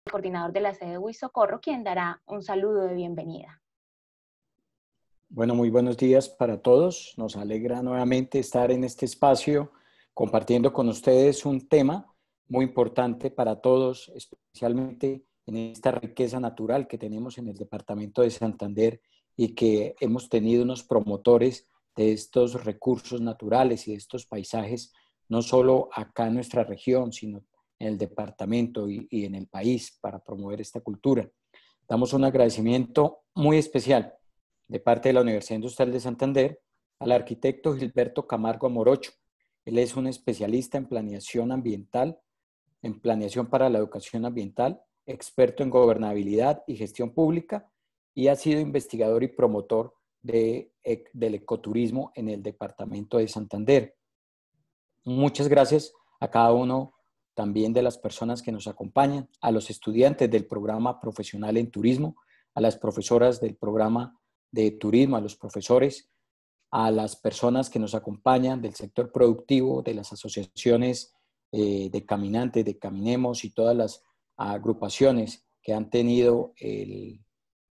coordinador de la sede de Huisocorro, quien dará un saludo de bienvenida. Bueno, muy buenos días para todos. Nos alegra nuevamente estar en este espacio compartiendo con ustedes un tema muy importante para todos, especialmente en esta riqueza natural que tenemos en el departamento de Santander y que hemos tenido unos promotores de estos recursos naturales y de estos paisajes, no solo acá en nuestra región, sino en el departamento y en el país para promover esta cultura. Damos un agradecimiento muy especial de parte de la Universidad Industrial de Santander al arquitecto Gilberto Camargo Morocho. Él es un especialista en planeación ambiental, en planeación para la educación ambiental, experto en gobernabilidad y gestión pública y ha sido investigador y promotor del ecoturismo en el departamento de Santander. Muchas gracias a cada uno también de las personas que nos acompañan, a los estudiantes del programa profesional en turismo, a las profesoras del programa de turismo, a los profesores, a las personas que nos acompañan del sector productivo, de las asociaciones de caminantes, de Caminemos y todas las agrupaciones que han tenido el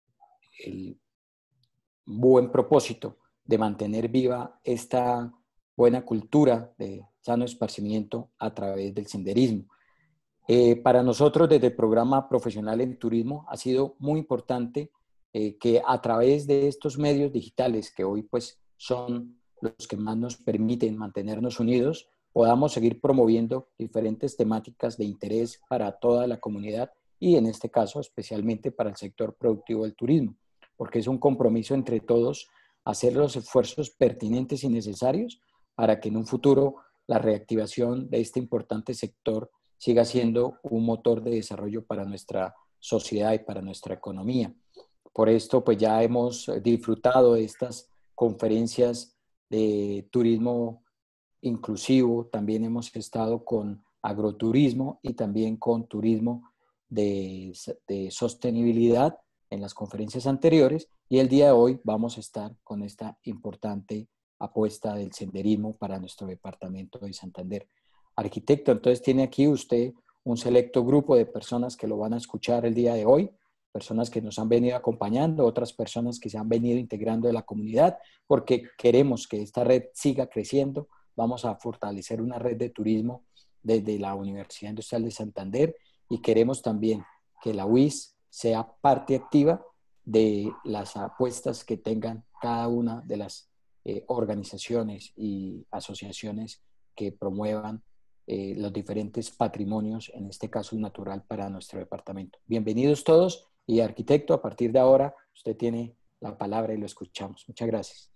buen propósito de mantener viva esta buena cultura de sano esparcimiento a través del senderismo. Para nosotros desde el programa profesional en turismo ha sido muy importante que a través de estos medios digitales que hoy pues son los que más nos permiten mantenernos unidos, podamos seguir promoviendo diferentes temáticas de interés para toda la comunidad y en este caso especialmente para el sector productivo del turismo, porque es un compromiso entre todos hacer los esfuerzos pertinentes y necesarios para que en un futuro la reactivación de este importante sector siga siendo un motor de desarrollo para nuestra sociedad y para nuestra economía. Por esto, pues ya hemos disfrutado de estas conferencias de turismo inclusivo, también hemos estado con agroturismo y también con turismo de sostenibilidad en las conferencias anteriores y el día de hoy vamos a estar con esta importante apuesta del senderismo para nuestro departamento de Santander. Arquitecto, entonces tiene aquí usted un selecto grupo de personas que lo van a escuchar el día de hoy, personas que nos han venido acompañando, otras personas que se han venido integrando de la comunidad, porque queremos que esta red siga creciendo. Vamos a fortalecer una red de turismo desde la Universidad Industrial de Santander y queremos también que la UIS sea parte activa de las apuestas que tengan cada una de las organizaciones y asociaciones que promuevan los diferentes patrimonios, en este caso natural, para nuestro departamento. Bienvenidos todos y arquitecto, a partir de ahora usted tiene la palabra y lo escuchamos. Muchas gracias.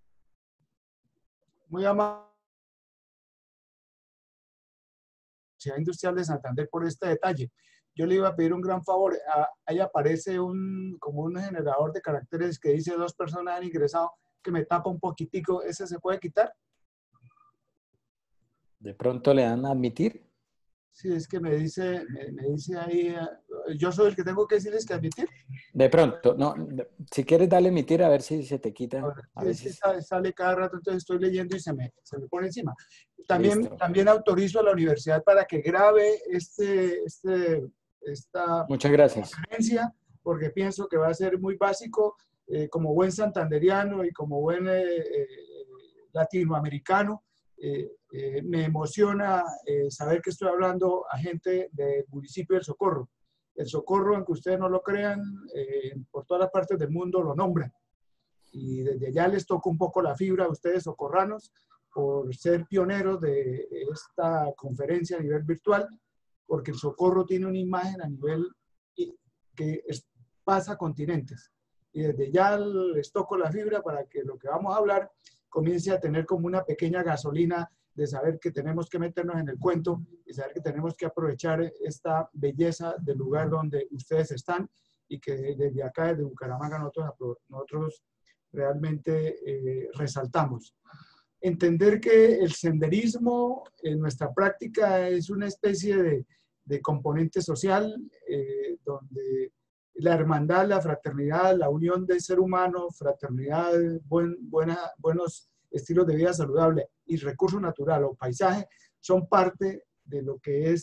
Muy amable. Universidad Industrial de Santander por este detalle. Yo le iba a pedir un gran favor. Ahí aparece como un generador de caracteres que dice 2 personas han ingresado, que me tapa un poquitico. ¿Ese se puede quitar? ¿De pronto le dan a admitir? Sí, es que me dice ahí, yo soy el que tengo que decirles que admitir. De pronto, no, si quieres darle admitir a ver si se te quita. Sí, es que sale cada rato, entonces estoy leyendo y se me pone encima. También autorizo a la universidad para que grabe esta Muchas gracias. conferencia, porque pienso que va a ser muy básico, como buen santanderiano y como buen latinoamericano. Me emociona saber que estoy hablando a gente del municipio del Socorro. El Socorro, aunque ustedes no lo crean, por todas las partes del mundo lo nombran. Y desde allá les toca un poco la fibra a ustedes socorranos por ser pioneros de esta conferencia a nivel virtual, porque el Socorro tiene una imagen a nivel que pasa continentes. Y desde ya les toco la fibra para que lo que vamos a hablar comience a tener como una pequeña gasolina de saber que tenemos que meternos en el cuento y saber que tenemos que aprovechar esta belleza del lugar donde ustedes están y que desde acá, desde Bucaramanga, nosotros realmente resaltamos. Entender que el senderismo en nuestra práctica es una especie de componente social donde la hermandad, la fraternidad, la unión del ser humano, fraternidad, buenos estilos de vida saludable y recurso natural o paisaje son parte de lo que es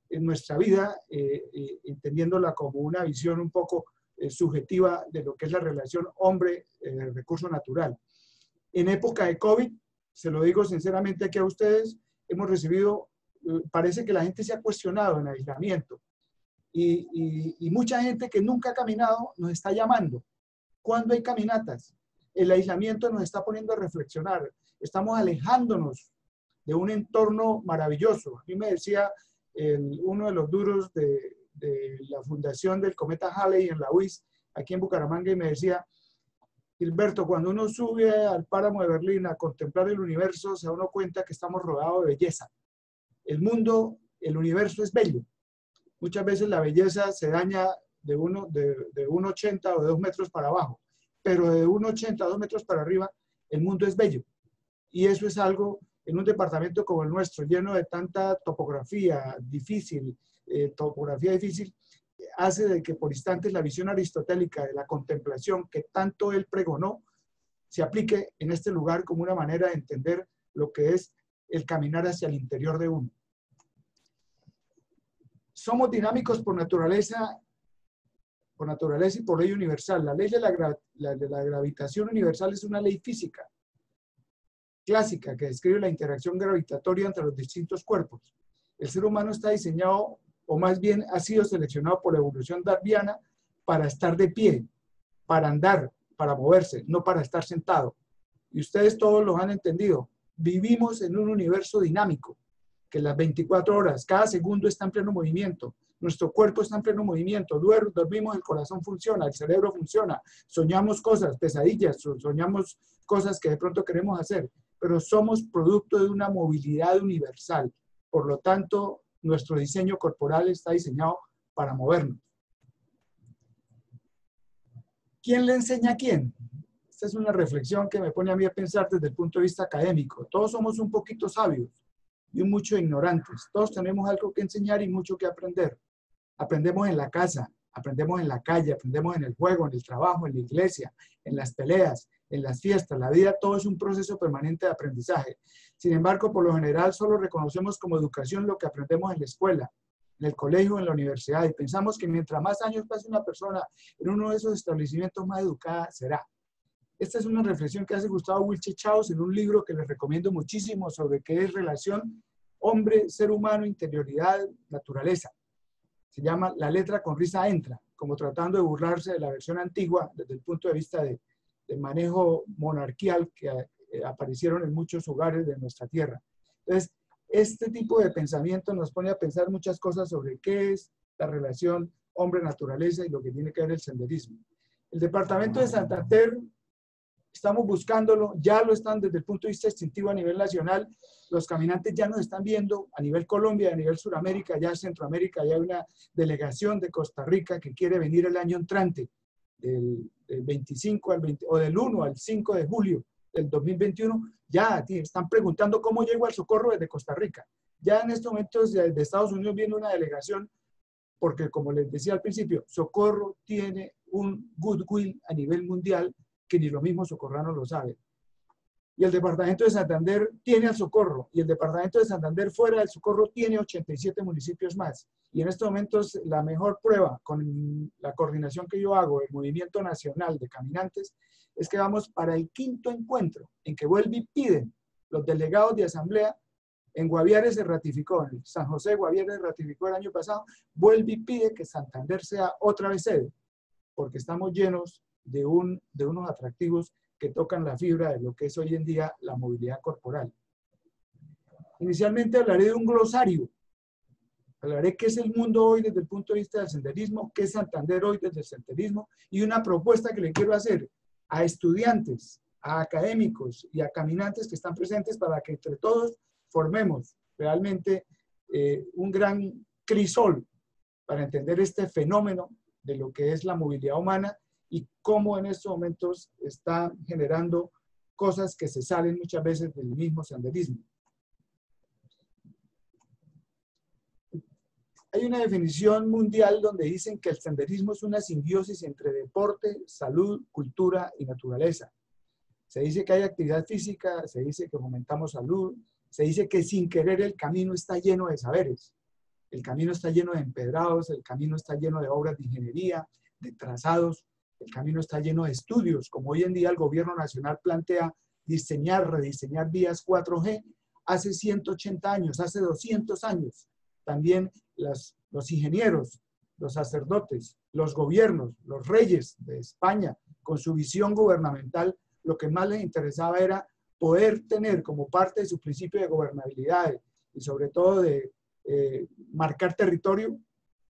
en nuestra vida, entendiéndola como una visión un poco subjetiva de lo que es la relación hombre-recurso natural. En época de COVID, se lo digo sinceramente aquí a ustedes, hemos recibido, parece que la gente se ha cuestionado en aislamiento y mucha gente que nunca ha caminado nos está llamando. ¿Cuándo hay caminatas? El aislamiento nos está poniendo a reflexionar, estamos alejándonos de un entorno maravilloso. A mí me decía uno de los duros de la fundación del Cometa Halley en la UIS, aquí en Bucaramanga, y me decía: Gilberto, cuando uno sube al páramo de Berlín a contemplar el universo, se da uno cuenta que estamos rodeados de belleza. El mundo, el universo es bello. Muchas veces la belleza se daña de 1,80 o de 2 metros para abajo, pero de 1,80 a 2 metros para arriba, el mundo es bello. Y eso es algo, en un departamento como el nuestro, lleno de tanta topografía difícil, hace de que por instantes la visión aristotélica de la contemplación que tanto él pregonó se aplique en este lugar como una manera de entender lo que es el caminar hacia el interior de uno. Somos dinámicos por naturaleza y por ley universal. La ley de la gravitación universal es una ley física clásica que describe la interacción gravitatoria entre los distintos cuerpos. El ser humano está diseñado, o más bien ha sido seleccionado por la evolución darwiniana para estar de pie, para andar, para moverse, no para estar sentado. Y ustedes todos lo han entendido. Vivimos en un universo dinámico, que las 24 horas, cada segundo está en pleno movimiento. Nuestro cuerpo está en pleno movimiento. Dormimos, el corazón funciona, el cerebro funciona. Soñamos cosas, pesadillas, soñamos cosas que de pronto queremos hacer. Pero somos producto de una movilidad universal. Por lo tanto, nuestro diseño corporal está diseñado para movernos. ¿Quién le enseña a quién? Esta es una reflexión que me pone a mí a pensar desde el punto de vista académico. Todos somos un poquito sabios y mucho ignorantes. Todos tenemos algo que enseñar y mucho que aprender. Aprendemos en la casa, aprendemos en la calle, aprendemos en el juego, en el trabajo, en la iglesia, en las peleas, en las fiestas. La vida, todo es un proceso permanente de aprendizaje. Sin embargo, por lo general, solo reconocemos como educación lo que aprendemos en la escuela, en el colegio, en la universidad, y pensamos que mientras más años pase una persona en uno de esos establecimientos, más educada será. Esta es una reflexión que hace Gustavo Wilche Chaos en un libro que les recomiendo muchísimo sobre qué es relación hombre, ser humano, interioridad, naturaleza. Se llama La letra con risa entra, como tratando de burlarse de la versión antigua desde el punto de vista del manejo monarquial que aparecieron en muchos hogares de nuestra tierra. Entonces, este tipo de pensamiento nos pone a pensar muchas cosas sobre qué es la relación hombre-naturaleza y lo que tiene que ver el senderismo. El departamento de Santander, estamos buscándolo, ya lo están desde el punto de vista instintivo a nivel nacional. Los caminantes ya nos están viendo a nivel Colombia, a nivel Suramérica, ya Centroamérica, ya hay una delegación de Costa Rica que quiere venir el año entrante, del 25 al 20, o del 1 al 5 de julio del 2021, ya están preguntando cómo llego al Socorro desde Costa Rica. Ya en estos momentos de Estados Unidos viene una delegación, porque como les decía al principio, Socorro tiene un goodwill a nivel mundial que ni lo mismo socorranos lo saben. Y el departamento de Santander tiene al Socorro, y el departamento de Santander fuera del Socorro tiene 87 municipios más. Y en estos momentos la mejor prueba con la coordinación que yo hago, el Movimiento Nacional de Caminantes, es que vamos para el 5º encuentro en que vuelve y piden los delegados de asamblea. En Guaviare se ratificó, en San José Guaviare se ratificó el año pasado, vuelve y pide que Santander sea otra vez sede, porque estamos llenos de unos atractivos que tocan la fibra de lo que es hoy en día la movilidad corporal. Inicialmente hablaré de un glosario. Hablaré qué es el mundo hoy desde el punto de vista del senderismo, qué es Santander hoy desde el senderismo, y una propuesta que le quiero hacer a estudiantes, a académicos y a caminantes que están presentes para que entre todos formemos realmente un gran crisol para entender este fenómeno de lo que es la movilidad humana y cómo en estos momentos está generando cosas que se salen muchas veces del mismo senderismo. Hay una definición mundial donde dicen que el senderismo es una simbiosis entre deporte, salud, cultura y naturaleza. Se dice que hay actividad física, se dice que fomentamos salud, se dice que sin querer el camino está lleno de saberes. El camino está lleno de empedrados, el camino está lleno de obras de ingeniería, de trazados, el camino está lleno de estudios, como hoy en día el gobierno nacional plantea diseñar, rediseñar vías 4G. Hace 180 años, hace 200 años, también los ingenieros, los sacerdotes, los gobiernos, los reyes de España, con su visión gubernamental, lo que más les interesaba era poder tener como parte de su principio de gobernabilidad y sobre todo de marcar territorio,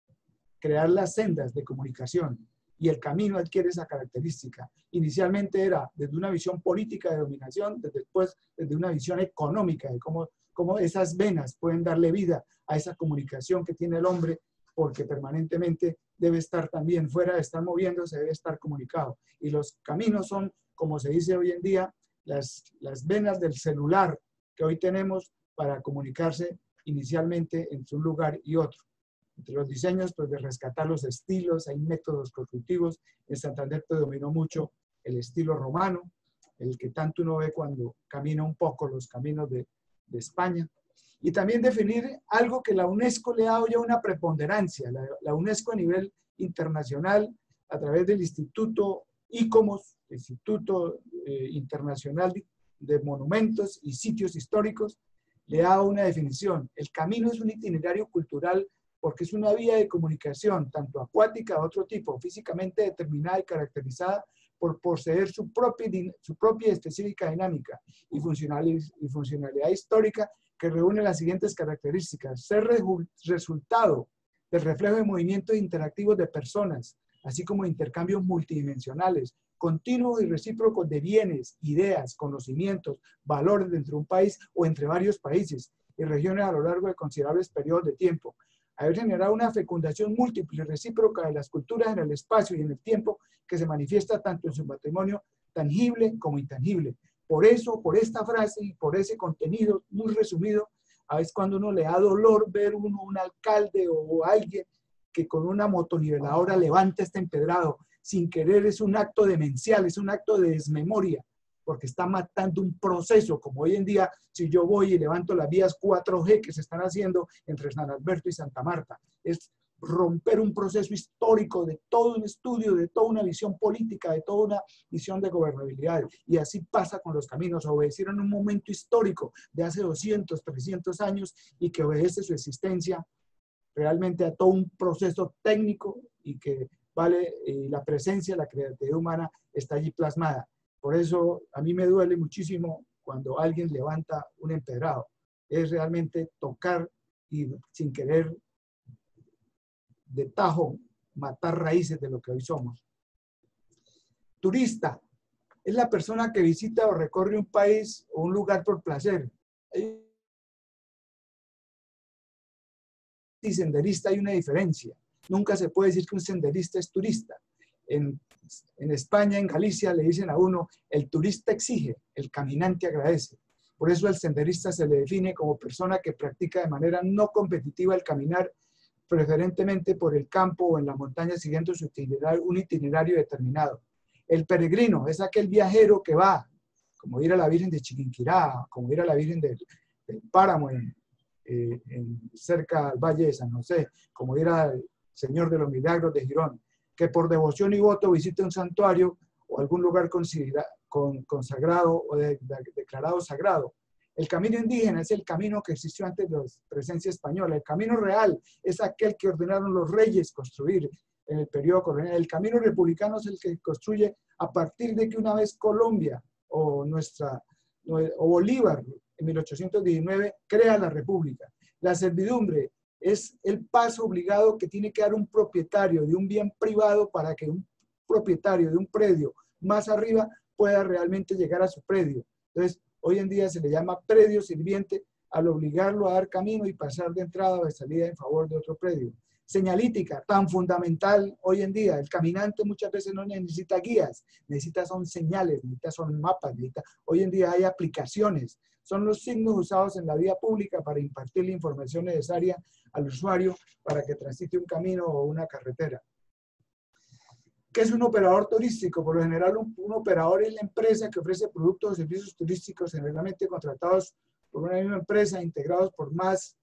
crear las sendas de comunicación. Y el camino adquiere esa característica. Inicialmente era desde una visión política de dominación, después desde una visión económica de cómo esas venas pueden darle vida a esa comunicación que tiene el hombre, porque permanentemente debe estar también, fuera de estar moviéndose, debe estar comunicado. Y los caminos son, como se dice hoy en día, las venas del celular que hoy tenemos para comunicarse inicialmente entre un lugar y otro. Entre los diseños, pues de rescatar los estilos, hay métodos constructivos. En Santander predominó mucho el estilo romano, el que tanto uno ve cuando camina un poco los caminos de España. Y también definir algo que la UNESCO le ha dado ya una preponderancia. La UNESCO a nivel internacional, a través del Instituto ICOMOS, Instituto Internacional de Monumentos y Sitios Históricos, le ha dado una definición. El camino es un itinerario cultural porque es una vía de comunicación, tanto acuática de otro tipo, físicamente determinada y caracterizada por poseer su propia específica dinámica y funcionalidad histórica que reúne las siguientes características: ser resultado del reflejo de movimientos interactivos de personas, así como intercambios multidimensionales, continuos y recíprocos de bienes, ideas, conocimientos, valores dentro de un país o entre varios países y regiones a lo largo de considerables periodos de tiempo. Haber generado una fecundación múltiple y recíproca de las culturas en el espacio y en el tiempo que se manifiesta tanto en su patrimonio tangible como intangible. Por eso, por esta frase y por ese contenido muy resumido, a veces cuando uno le da dolor ver un alcalde o alguien que con una motoniveladora levanta este empedrado, sin querer, es un acto demencial, es un acto de desmemoria, porque está matando un proceso, como hoy en día, si yo voy y levanto las vías 4G que se están haciendo entre San Alberto y Santa Marta, es romper un proceso histórico de todo un estudio, de toda una visión política, de toda una visión de gobernabilidad. Y así pasa con los caminos, obedecieron un momento histórico de hace 200, 300 años y que obedece su existencia realmente a todo un proceso técnico y que vale la presencia, la creatividad humana está allí plasmada. Por eso a mí me duele muchísimo cuando alguien levanta un empedrado. Es realmente tocar y sin querer de tajo matar raíces de lo que hoy somos. Turista es la persona que visita o recorre un país o un lugar por placer. Y senderista hay una diferencia. Nunca se puede decir que un senderista es turista. En España, en Galicia, le dicen a uno, el turista exige, el caminante agradece. Por eso al senderista se le define como persona que practica de manera no competitiva el caminar, preferentemente por el campo o en la montaña, siguiendo un itinerario determinado. El peregrino es aquel viajero que va, como ir a la Virgen de Chiquinquirá, como ir a la Virgen del Páramo, cerca al Valle de San José, como ir al Señor de los Milagros de Girón, que por devoción y voto visite un santuario o algún lugar consagrado o declarado sagrado. El camino indígena es el camino que existió antes de la presencia española. El camino real es aquel que ordenaron los reyes construir en el periodo colonial. El camino republicano es el que construye a partir de que una vez Colombia o Bolívar en 1819 crea la república. La servidumbre es el paso obligado que tiene que dar un propietario de un bien privado para que un propietario de un predio más arriba pueda realmente llegar a su predio. Entonces, hoy en día se le llama predio sirviente al obligarlo a dar camino y pasar de entrada o de salida en favor de otro predio. Señalítica, tan fundamental hoy en día. El caminante muchas veces no necesita guías, son señales, son mapas. Hoy en día hay aplicaciones. Son los signos usados en la vía pública para impartir la información necesaria al usuario para que transite un camino o una carretera. ¿Qué es un operador turístico? Por lo general, un operador es la empresa que ofrece productos o servicios turísticos generalmente contratados por una misma empresa, integrados por más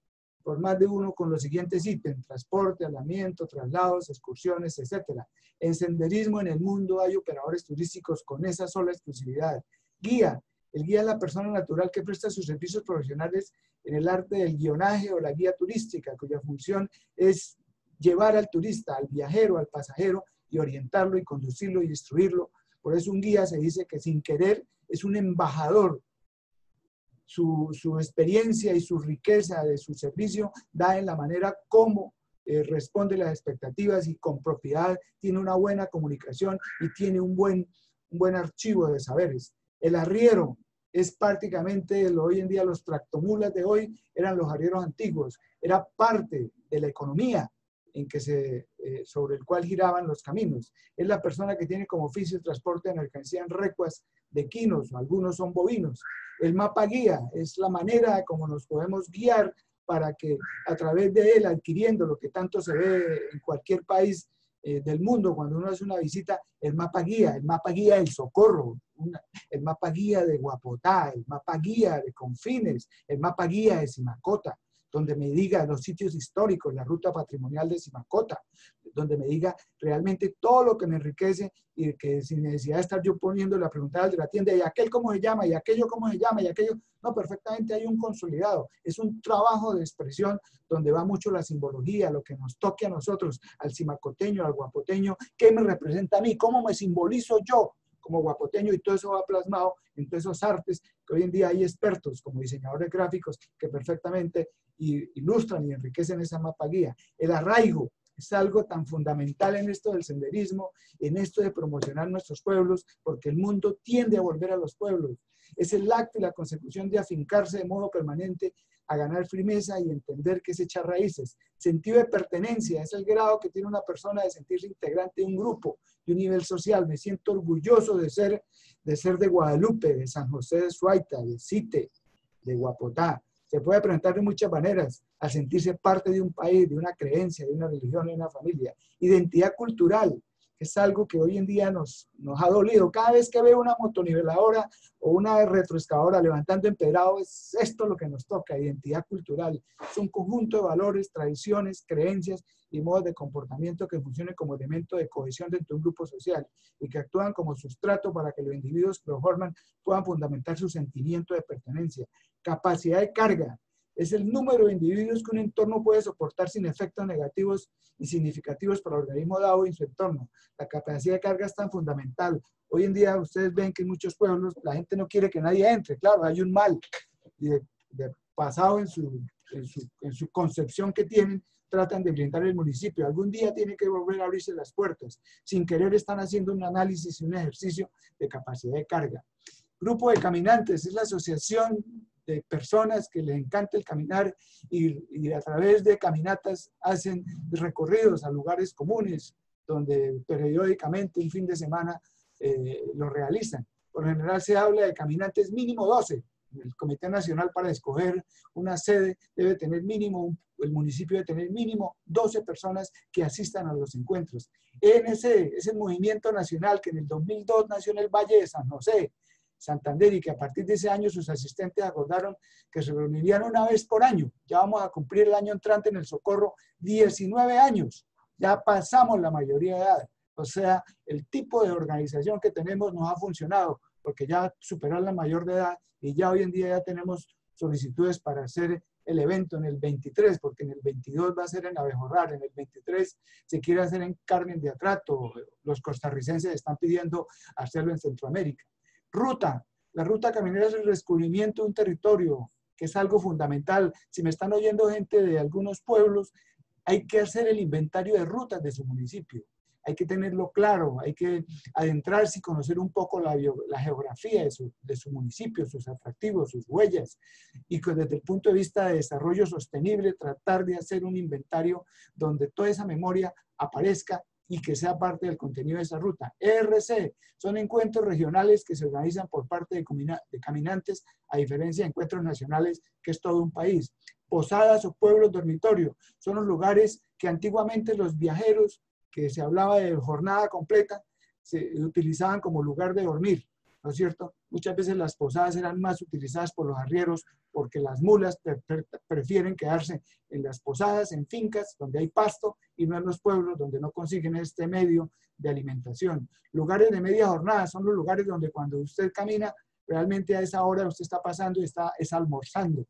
por más de uno con los siguientes ítems: transporte, alojamiento, traslados, excursiones, etc. En senderismo en el mundo hay operadores turísticos con esa sola exclusividad. Guía. El guía es la persona natural que presta sus servicios profesionales en el arte del guionaje o la guía turística, cuya función es llevar al turista, al viajero, al pasajero, y orientarlo y conducirlo y instruirlo. Por eso un guía se dice que sin querer es un embajador. Su experiencia y su riqueza de su servicio da en la manera como responde las expectativas, y con propiedad tiene una buena comunicación y tiene un buen archivo de saberes. El arriero es prácticamente, hoy en día los tractomulas de hoy eran los arrieros antiguos, era parte de la economía en que sobre el cual giraban los caminos. Es la persona que tiene como oficio el transporte de mercancía en recuas de quinos, algunos son bovinos. El mapa guía es la manera como nos podemos guiar para que a través de él, adquiriendo lo que tanto se ve en cualquier país del mundo, cuando uno hace una visita, el mapa guía del Socorro, el mapa guía de Guapotá, el mapa guía de Confines, el mapa guía de Simacota, donde me diga los sitios históricos, la ruta patrimonial de Simacota, donde me diga realmente todo lo que me enriquece, y que sin necesidad de estar yo poniendo la pregunta al de la tienda, y aquel cómo se llama, y aquello cómo se llama, y aquello, no, perfectamente hay un consolidado. Es un trabajo de expresión donde va mucho la simbología, lo que nos toque a nosotros, al simacoteño, al guapoteño, qué me representa a mí, cómo me simbolizo yo como guapoteño, y todo eso va plasmado en todos esos artes que hoy en día hay expertos como diseñadores gráficos que perfectamente ilustran y enriquecen esa mapa guía. El arraigo es algo tan fundamental en esto del senderismo, en esto de promocionar nuestros pueblos, porque el mundo tiende a volver a los pueblos. Es el acto y la consecución de afincarse de modo permanente, a ganar firmeza y entender que es echar raíces. Sentido de pertenencia es el grado que tiene una persona de sentirse integrante de un grupo, de un nivel social. Me siento orgulloso de ser de Guadalupe, de San José de Suaita, de Site, de Guapotá. Se puede presentar de muchas maneras, al sentirse parte de un país, de una creencia, de una religión, de una familia. Identidad cultural, que es algo que hoy en día nos ha dolido. Cada vez que veo una motoniveladora o una retroexcavadora levantando empedrado, es esto lo que nos toca: identidad cultural. Es un conjunto de valores, tradiciones, creencias y modos de comportamiento que funcionen como elemento de cohesión dentro de un grupo social y que actúan como sustrato para que los individuos que lo forman puedan fundamentar su sentimiento de pertenencia. Capacidad de carga es el número de individuos que un entorno puede soportar sin efectos negativos y significativos para el organismo dado y en su entorno. La capacidad de carga es tan fundamental. Hoy en día ustedes ven que en muchos pueblos la gente no quiere que nadie entre. Claro, hay un mal y basado en su concepción que tienen, tratan de blindar el municipio. Algún día tiene que volver a abrirse las puertas. Sin querer están haciendo un análisis y un ejercicio de capacidad de carga. Grupo de caminantes es la asociación de personas que les encanta el caminar y a través de caminatas hacen recorridos a lugares comunes donde periódicamente un fin de semana lo realizan. Por general se habla de caminantes mínimo 12. El Comité Nacional, para escoger una sede, debe tener mínimo, el municipio debe tener mínimo 12 personas que asistan a los encuentros. ENC es el movimiento nacional que en el 2002 nació en el Valle de San José, Santander, y que a partir de ese año sus asistentes acordaron que se reunirían una vez por año. Ya vamos a cumplir el año entrante en el Socorro 19 años. Ya pasamos la mayoría de edad. O sea, el tipo de organización que tenemos nos ha funcionado, porque ya superamos la mayor de edad y ya hoy en día ya tenemos solicitudes para hacer el evento en el 23, porque en el 22 va a ser en Abejorrar, en el 23 se quiere hacer en Carmen de Atrato, los costarricenses están pidiendo hacerlo en Centroamérica. Ruta. La ruta caminera es el descubrimiento de un territorio, que es algo fundamental. Si me están oyendo gente de algunos pueblos, hay que hacer el inventario de rutas de su municipio. Hay que tenerlo claro, hay que adentrarse y conocer un poco la geografía de su municipio, sus atractivos, sus huellas. Y desde el punto de vista de desarrollo sostenible, tratar de hacer un inventario donde toda esa memoria aparezca y que sea parte del contenido de esa ruta. ERC son encuentros regionales que se organizan por parte de caminantes, a diferencia de encuentros nacionales, que es todo un país. Posadas o pueblos dormitorio son los lugares que antiguamente los viajeros, que se hablaba de jornada completa, se utilizaban como lugar de dormir, ¿no es cierto? Muchas veces las posadas eran más utilizadas por los arrieros porque las mulas prefieren quedarse en las posadas, en fincas donde hay pasto y no en los pueblos donde no consiguen este medio de alimentación. Lugares de media jornada son los lugares donde cuando usted camina, realmente a esa hora usted está pasando y está almorzando.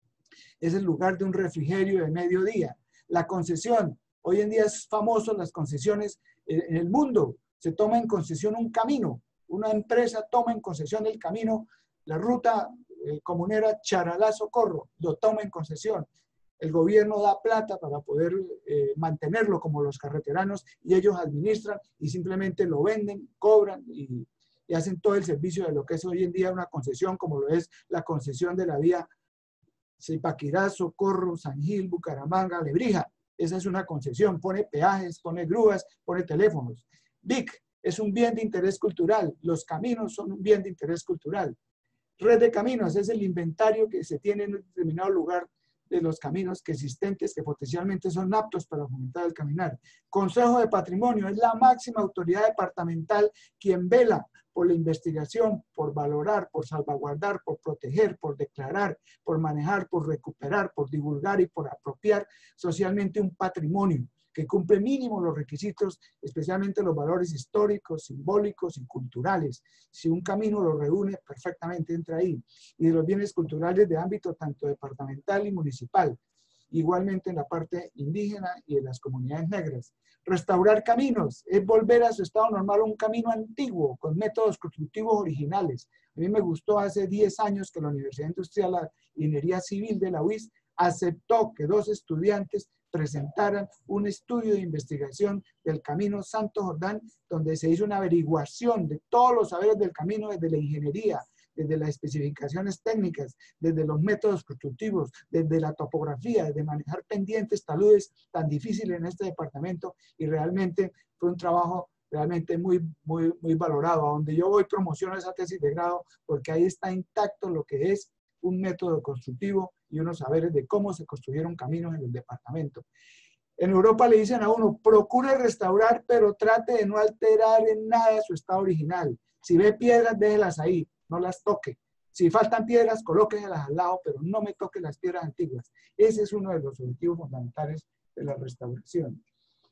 Es el lugar de un refrigerio de mediodía. La concesión, hoy en día es famoso las concesiones en el mundo. Se toma en concesión un camino. Una empresa toma en concesión el camino, la ruta comunera Charalá-Socorro, lo toma en concesión. El gobierno da plata para poder mantenerlo como los carreteranos y ellos administran y simplemente lo venden, cobran y hacen todo el servicio de lo que es hoy en día una concesión, como lo es la concesión de la vía Zipaquirá, Socorro, San Gil, Bucaramanga, Lebrija. Esa es una concesión, pone peajes, pone grúas, pone teléfonos. VIC es un bien de interés cultural, los caminos son un bien de interés cultural. Red de caminos es el inventario que se tiene en un determinado lugar de los caminos que existentes, que potencialmente son aptos para fomentar el caminar. Consejo de Patrimonio es la máxima autoridad departamental quien vela por la investigación, por valorar, por salvaguardar, por proteger, por declarar, por manejar, por recuperar, por divulgar y por apropiar socialmente un patrimonio que cumple mínimo los requisitos, especialmente los valores históricos, simbólicos y culturales. Si un camino lo reúne, perfectamente entra ahí. Y de los bienes culturales de ámbito tanto departamental y municipal, igualmente en la parte indígena y en las comunidades negras. Restaurar caminos es volver a su estado normal un camino antiguo, con métodos constructivos originales. A mí me gustó hace 10 años que la Universidad Industrial de Ingeniería Civil de la UIS aceptó que 2 estudiantes presentaran un estudio de investigación del Camino Santo Jordán, donde se hizo una averiguación de todos los saberes del camino, desde la ingeniería, desde las especificaciones técnicas, desde los métodos constructivos, desde la topografía, desde manejar pendientes, taludes tan difíciles en este departamento, y realmente fue un trabajo realmente muy valorado. A donde yo voy promociono esa tesis de grado porque ahí está intacto lo que es un método constructivo y unos saberes de cómo se construyeron caminos en el departamento. En Europa le dicen a uno, procure restaurar, pero trate de no alterar en nada su estado original. Si ve piedras, déjelas ahí, no las toque. Si faltan piedras, colóquenlas al lado, pero no me toque las piedras antiguas. Ese es uno de los objetivos fundamentales de la restauración.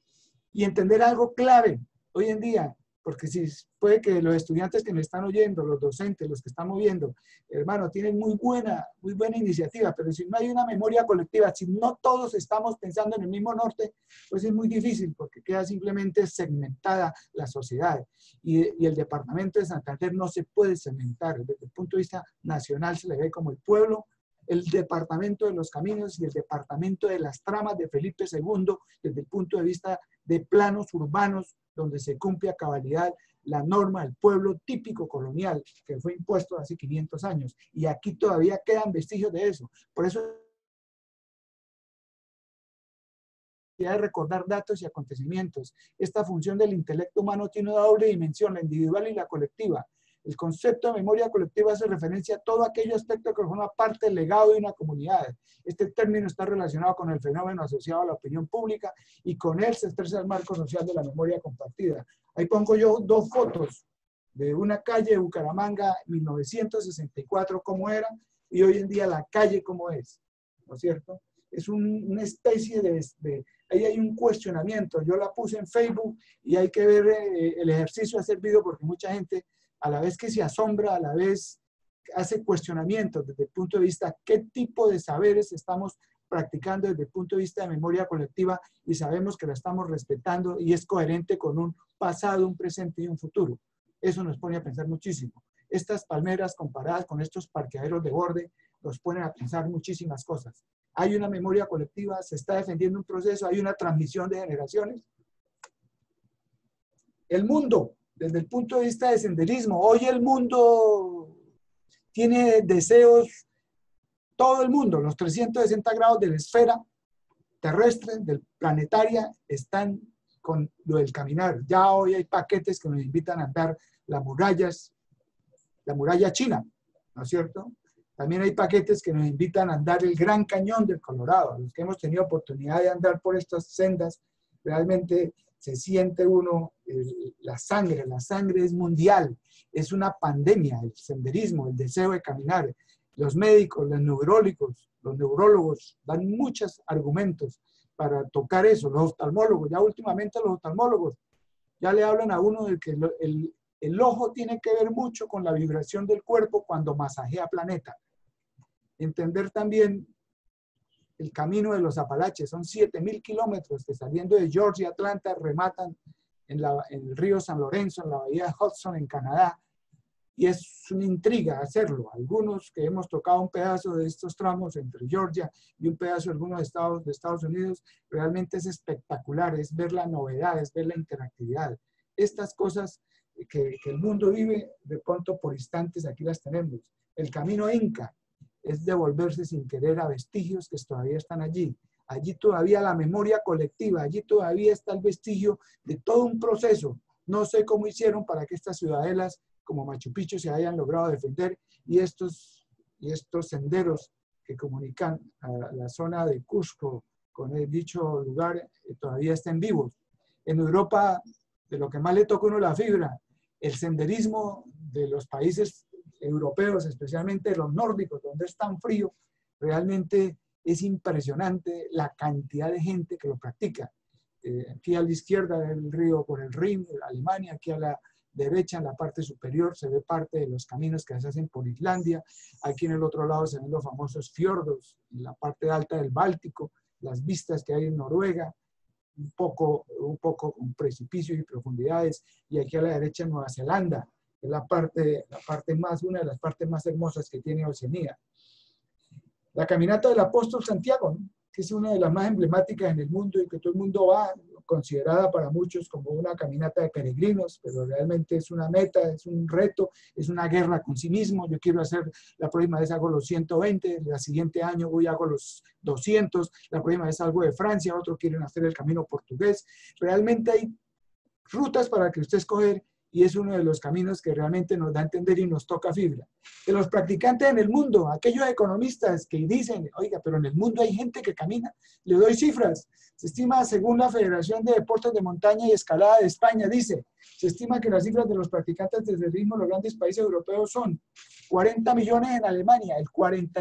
Y entender algo clave hoy en día, porque si puede que los estudiantes que me están oyendo, los docentes, los que estamos viendo, hermano, tienen muy buena iniciativa, pero si no hay una memoria colectiva, si no todos estamos pensando en el mismo norte, pues es muy difícil porque queda simplemente segmentada la sociedad. Y el departamento de Santander no se puede segmentar. Desde el punto de vista nacional se le ve como el pueblo, el departamento de los caminos y el departamento de las tramas de Felipe II, desde el punto de vista de planos urbanos, donde se cumple a cabalidad la norma del pueblo típico colonial que fue impuesto hace 500 años. Y aquí todavía quedan vestigios de eso. Por eso de recordar datos y acontecimientos. Esta función del intelecto humano tiene una doble dimensión, la individual y la colectiva. El concepto de memoria colectiva hace referencia a todo aquello aspecto que forma parte del legado de una comunidad. Este término está relacionado con el fenómeno asociado a la opinión pública y con él se expresa el marco social de la memoria compartida. Ahí pongo yo 2 fotos de una calle de Bucaramanga, 1964 cómo era, y hoy en día la calle cómo es, ¿no es cierto? Es una especie de ahí hay un cuestionamiento. Yo la puse en Facebook y hay que ver el ejercicio ha servido porque mucha gente a la vez que se asombra, a la vez hace cuestionamientos desde el punto de vista qué tipo de saberes estamos practicando desde el punto de vista de memoria colectiva y sabemos que la estamos respetando y es coherente con un pasado, un presente y un futuro. Eso nos pone a pensar muchísimo. Estas palmeras comparadas con estos parqueaderos de borde nos ponen a pensar muchísimas cosas. Hay una memoria colectiva, se está defendiendo un proceso, hay una transmisión de generaciones. El mundo, desde el punto de vista de senderismo, hoy el mundo tiene deseos, todo el mundo, los 360 grados de la esfera terrestre, del planetaria, están con lo del caminar. Ya hoy hay paquetes que nos invitan a andar las murallas, la muralla china, ¿no es cierto? También hay paquetes que nos invitan a andar el Gran Cañón del Colorado. Los que hemos tenido oportunidad de andar por estas sendas, realmente se siente uno la sangre es mundial, es una pandemia, el senderismo, el deseo de caminar. Los médicos, los neurólogos dan muchos argumentos para tocar eso, los oftalmólogos, ya últimamente los oftalmólogos ya le hablan a uno de que el ojo tiene que ver mucho con la vibración del cuerpo cuando masajea planeta. Entender también el camino de los Apalaches, son 7.000 kilómetros que saliendo de Georgia, Atlanta, rematan en el río San Lorenzo, en la bahía de Hudson, en Canadá, y es una intriga hacerlo. Algunos que hemos tocado un pedazo de estos tramos entre Georgia y un pedazo de algunos estados de Estados Unidos, realmente es espectacular, es ver la novedad, es ver la interactividad. Estas cosas que el mundo vive, de pronto por instantes aquí las tenemos. El camino Inca es devolverse sin querer a vestigios que todavía están allí. Allí todavía la memoria colectiva, allí todavía está el vestigio de todo un proceso. No sé cómo hicieron para que estas ciudadelas como Machu Picchu se hayan logrado defender y estos senderos que comunican a la zona de Cusco con el dicho lugar todavía estén vivos. En Europa, de lo que más le toca a uno la fibra, el senderismo de los países europeos, especialmente los nórdicos, donde es tan frío, realmente es impresionante la cantidad de gente que lo practica. Aquí a la izquierda del río por el Rin, Alemania, aquí a la derecha, en la parte superior, se ve parte de los caminos que se hacen por Islandia. Aquí en el otro lado se ven los famosos fiordos, en la parte alta del Báltico, las vistas que hay en Noruega, un poco con precipicios y profundidades. Y aquí a la derecha Nueva Zelanda, que es una de las partes más hermosas que tiene Oceanía. La caminata del apóstol Santiago, ¿no?, que es una de las más emblemáticas en el mundo y que todo el mundo va, considerada para muchos como una caminata de peregrinos, pero realmente es una meta, es un reto, es una guerra con sí mismo. Yo quiero hacer, la próxima vez hago los 120, el siguiente año hago los 200, la próxima vez salgo de Francia, otros quieren hacer el camino portugués. Realmente hay rutas para que usted escoger y es uno de los caminos que realmente nos da a entender y nos toca fibra. De los practicantes en el mundo, aquellos economistas que dicen, oiga, pero en el mundo hay gente que camina, le doy cifras. Se estima, según la Federación de Deportes de Montaña y Escalada de España, se estima que las cifras de los practicantes de senderismo en los grandes países europeos son 40 millones en Alemania, el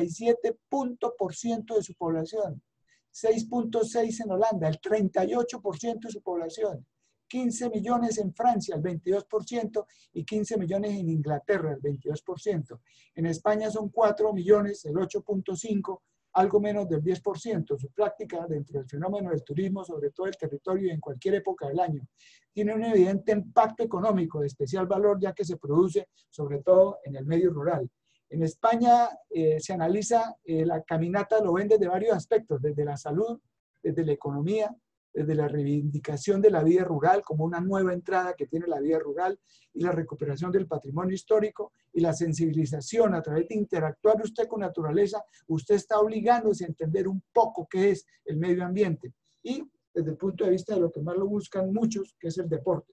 47% de su población, 6.6 en Holanda, el 38% de su población, 15 millones en Francia, el 22%, y 15 millones en Inglaterra, el 22%. En España son 4 millones, el 8.5%, algo menos del 10%. Su práctica dentro del fenómeno del turismo, sobre todo el territorio y en cualquier época del año, tiene un evidente impacto económico de especial valor, ya que se produce sobre todo en el medio rural. En España se analiza la caminata, lo ven desde varios aspectos, desde la salud, desde la economía, desde la reivindicación de la vida rural como una nueva entrada que tiene la vida rural y la recuperación del patrimonio histórico y la sensibilización a través de interactuar usted con naturaleza. Usted está obligándose a entender un poco qué es el medio ambiente y desde el punto de vista de lo que más lo buscan muchos, que es el deporte.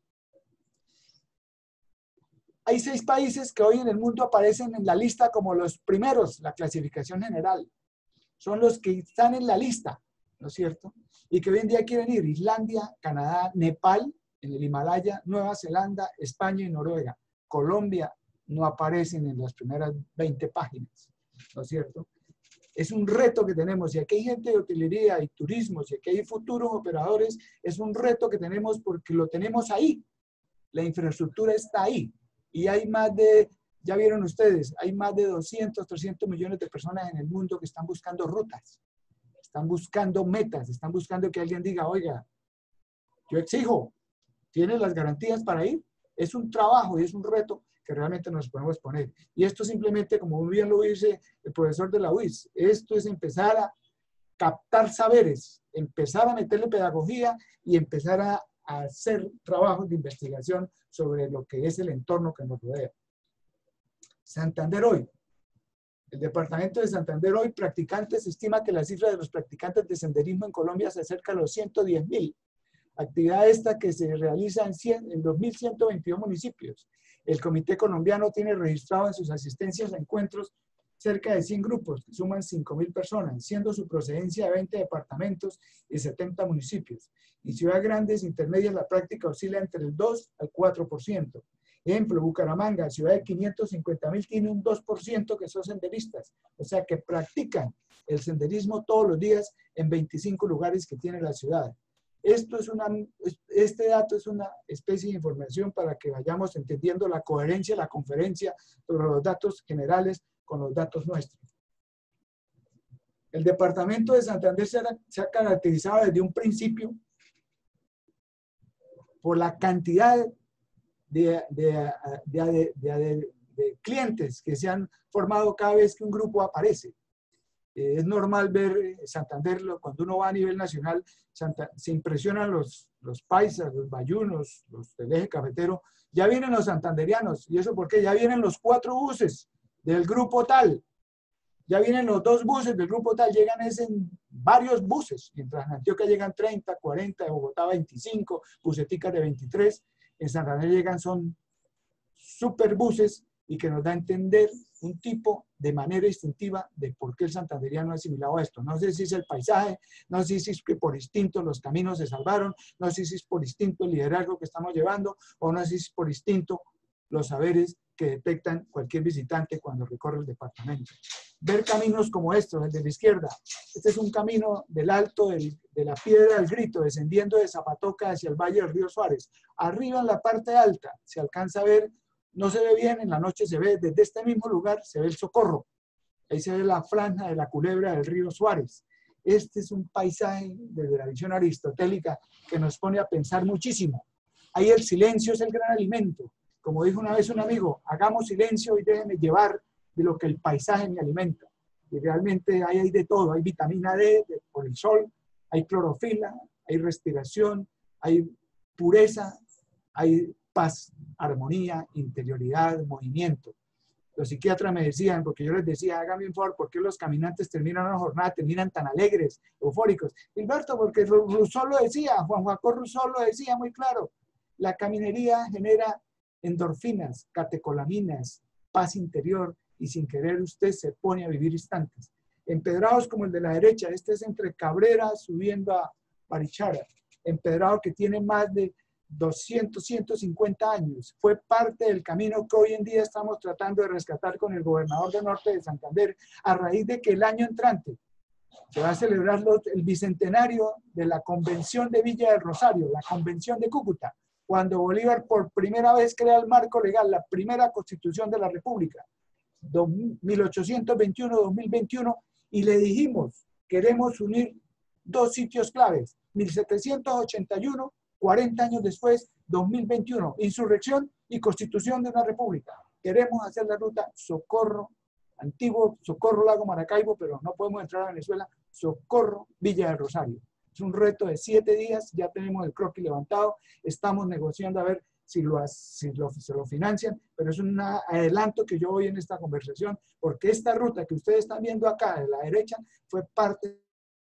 Hay 6 países que hoy en el mundo aparecen en la lista como los primeros, la clasificación general. Son los que están en la lista, ¿no es cierto? Y que hoy en día quieren ir: Islandia, Canadá, Nepal, en el Himalaya, Nueva Zelanda, España y Noruega. Colombia no aparecen en las primeras 20 páginas, ¿no es cierto? Es un reto que tenemos, y aquí hay gente de hotelería y turismo, y aquí hay futuros operadores, es un reto que tenemos porque lo tenemos ahí. La infraestructura está ahí. Y hay más de, ya vieron ustedes, hay más de 200, 300 millones de personas en el mundo que están buscando rutas. Están buscando metas, están buscando que alguien diga, oiga, yo exijo, ¿tienes las garantías para ir? Es un trabajo y es un reto que realmente nos podemos poner. Y esto simplemente, como muy bien lo dice el profesor de la UIS, esto es empezar a captar saberes, empezar a meterle pedagogía y empezar a hacer trabajos de investigación sobre lo que es el entorno que nos rodea. Santander hoy. El departamento de Santander hoy, practicantes, estima que la cifra de los practicantes de senderismo en Colombia se acerca a los 110.000. Actividad esta que se realiza en 2.122 municipios. El Comité Colombiano tiene registrado en sus asistencias a encuentros cerca de 100 grupos que suman 5.000 personas, siendo su procedencia de 20 departamentos y 70 municipios. Y ciudades grandes intermedias la práctica oscila entre el 2 al 4%. Ejemplo, Bucaramanga, ciudad de 550.000, tiene un 2% que son senderistas, o sea que practican el senderismo todos los días en 25 lugares que tiene la ciudad. Este dato es una especie de información para que vayamos entendiendo la coherencia de la conferencia sobre los datos generales con los datos nuestros. El departamento de Santander se ha caracterizado desde un principio por la cantidad de clientes que se han formado cada vez que un grupo aparece. Es normal ver Santander, cuando uno va a nivel nacional, se impresionan los paisas, los bayunos, los del eje cafetero. Ya vienen los santanderianos. ¿Y eso por qué? Ya vienen los 4 buses del grupo tal. Ya vienen los 2 buses del grupo tal. Llegan en varios buses. Mientras en Antioquia llegan 30, 40, en Bogotá 25, buseticas de 23. En Santander llegan, son superbuses y que nos da a entender un tipo de manera instintiva de por qué el santanderiano ha asimilado a esto. No sé si es el paisaje, no sé si es que por instinto los caminos se salvaron, no sé si es por instinto el liderazgo que estamos llevando, o no sé si es por instinto los saberes que detectan cualquier visitante cuando recorre el departamento. Ver caminos como estos, el de la izquierda. Este es un camino del alto de la Piedra del Grito, descendiendo de Zapatoca hacia el Valle del Río Suárez. Arriba en la parte alta se alcanza a ver, no se ve bien, en la noche se ve, desde este mismo lugar se ve el Socorro. Ahí se ve la franja de la culebra del río Suárez. Este es un paisaje desde la visión aristotélica que nos pone a pensar muchísimo. Ahí el silencio es el gran alimento. Como dijo una vez un amigo, hagamos silencio y déjenme llevar de lo que el paisaje me alimenta. Y realmente ahí hay de todo. Hay vitamina D por el sol, hay clorofila, hay respiración, hay pureza, hay paz, armonía, interioridad, movimiento. Los psiquiatras me decían, porque yo les decía, háganme un favor, ¿por qué los caminantes terminan una jornada, terminan tan alegres, eufóricos? Gilberto, porque Rousseau lo decía, Juan Joaquín Rousseau lo decía muy claro, la caminería genera endorfinas, catecolaminas, paz interior, y sin querer usted se pone a vivir instantes. Empedrados como el de la derecha, este es entre Cabrera subiendo a Barichara, empedrado que tiene más de 200, 150 años. Fue parte del camino que hoy en día estamos tratando de rescatar con el gobernador del norte de Santander, a raíz de que el año entrante se va a celebrar el bicentenario de la Convención de Villa del Rosario, la Convención de Cúcuta, cuando Bolívar por primera vez crea el marco legal, la primera constitución de la República, 1821-2021, y le dijimos, queremos unir 2 sitios claves, 1781, 40 años después, 2021, insurrección y constitución de una república. Queremos hacer la ruta Socorro, antiguo Socorro Lago Maracaibo, pero no podemos entrar a Venezuela, Socorro Villa del Rosario. Es un reto de 7 días, ya tenemos el croquis levantado, estamos negociando a ver si se lo financian, pero es un adelanto que yo voy en esta conversación, porque esta ruta que ustedes están viendo acá de la derecha fue parte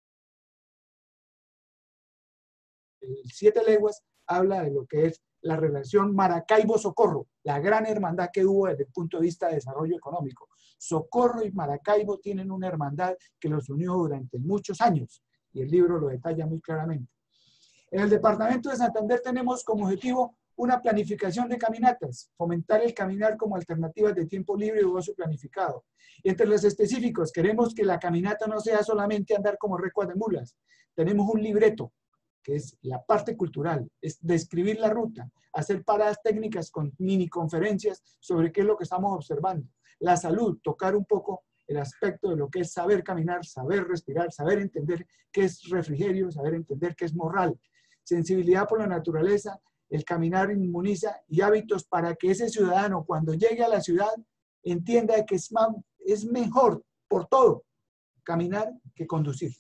de 7 leguas, habla de lo que es la relación Maracaibo-Socorro, la gran hermandad que hubo desde el punto de vista de desarrollo económico. Socorro y Maracaibo tienen una hermandad que los unió durante muchos años, y el libro lo detalla muy claramente. En el departamento de Santander tenemos como objetivo una planificación de caminatas, fomentar el caminar como alternativas de tiempo libre y ocio planificado. Y entre los específicos, queremos que la caminata no sea solamente andar como recuas de mulas. Tenemos un libreto, que es la parte cultural, es describir la ruta, hacer paradas técnicas con mini conferencias sobre qué es lo que estamos observando. La salud, tocar un poco el aspecto de lo que es saber caminar, saber respirar, saber entender qué es refrigerio, saber entender qué es morral. Sensibilidad por la naturaleza, el caminar inmuniza, y hábitos para que ese ciudadano cuando llegue a la ciudad entienda que es mejor por todo caminar que conducir.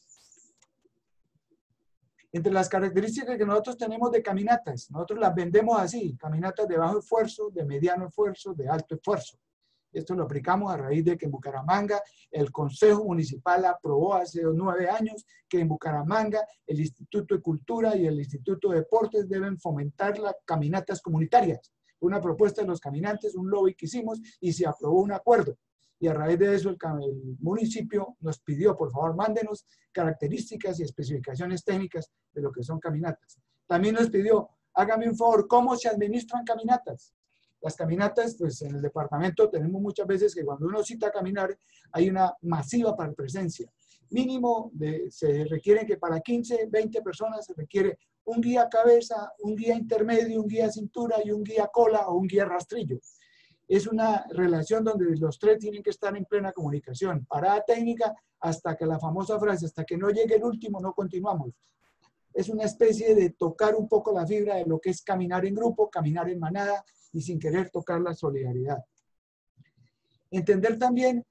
Entre las características que nosotros tenemos de caminatas, nosotros las vendemos así, caminatas de bajo esfuerzo, de mediano esfuerzo, de alto esfuerzo. Esto lo aplicamos a raíz de que en Bucaramanga el Consejo Municipal aprobó hace 9 años que en Bucaramanga el Instituto de Cultura y el Instituto de Deportes deben fomentar las caminatas comunitarias. Una propuesta de los caminantes, un lobby que hicimos y se aprobó un acuerdo. y a raíz de eso el municipio nos pidió, por favor, mándenos características y especificaciones técnicas de lo que son caminatas. También nos pidió, hágame un favor, ¿cómo se administran caminatas? Las caminatas, pues en el departamento tenemos muchas veces que cuando uno cita a caminar hay una masiva presencia. Mínimo se requiere que para 15, 20 personas se requiere un guía cabeza, un guía intermedio, un guía cintura y un guía cola o un guía rastrillo. Es una relación donde los tres tienen que estar en plena comunicación. Parada técnica hasta que la famosa frase, hasta que no llegue el último, no continuamos. Es una especie de tocar un poco la fibra de lo que es caminar en grupo, caminar en manada y sin querer tocar la solidaridad. Entender también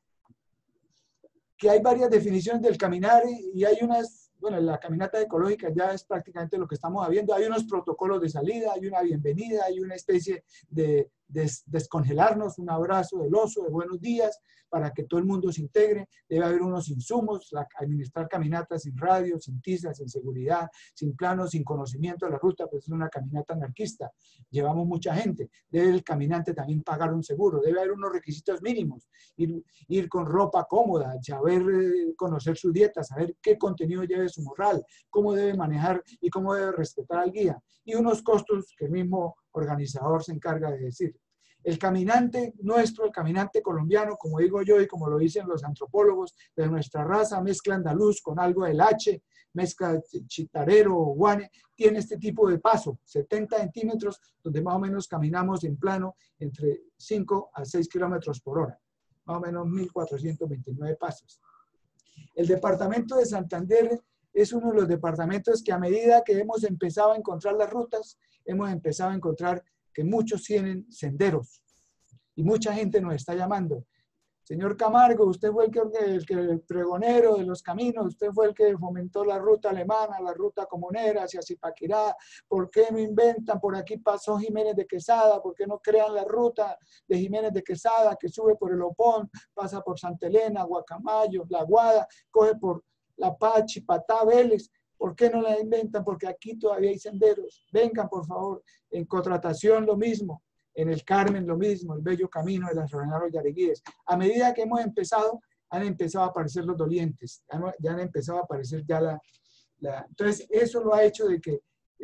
que hay varias definiciones del caminar y hay unas, bueno, la caminata ecológica ya es prácticamente lo que estamos viendo. Hay unos protocolos de salida, hay una bienvenida, hay una especie de descongelarnos, un abrazo del oso, de buenos días, para que todo el mundo se integre. Debe haber unos insumos, administrar caminatas sin radio, sin tizas, sin seguridad, sin plano, sin conocimiento de la ruta, pues es una caminata anarquista. Llevamos mucha gente. Debe el caminante también pagar un seguro. Debe haber unos requisitos mínimos. Ir con ropa cómoda, saber conocer su dieta, saber qué contenido lleve su morral, cómo debe manejar y cómo debe respetar al guía. Y unos costos que el mismo organizador se encarga de decir. El caminante nuestro, el caminante colombiano, como digo yo y como lo dicen los antropólogos de nuestra raza, mezcla andaluz con algo del H, mezcla chitarero o guane, tiene este tipo de paso, 70 centímetros, donde más o menos caminamos en plano entre 5 a 6 kilómetros por hora, más o menos 1.429 pasos. El departamento de Santander es uno de los departamentos que a medida que hemos empezado a encontrar las rutas, hemos empezado a encontrar que muchos tienen senderos y mucha gente nos está llamando. Señor Camargo, usted fue el pregonero de los caminos, usted fue el que fomentó la ruta alemana, la ruta comunera hacia Zipaquirá. ¿Por qué no inventan? Por aquí pasó Jiménez de Quesada, ¿por qué no crean la ruta de Jiménez de Quesada que sube por el Opón, pasa por Santa Elena, Guacamayo, La Guada, coge por La Paz, Chipatá, Vélez? ¿Por qué no la inventan? Porque aquí todavía hay senderos. Vengan, por favor. En Contratación lo mismo. En el Carmen lo mismo. El bello camino de las Ronaros Yareguíes. A medida que hemos empezado, han empezado a aparecer los dolientes. Ya han empezado a aparecer ya Entonces, eso lo ha hecho de que,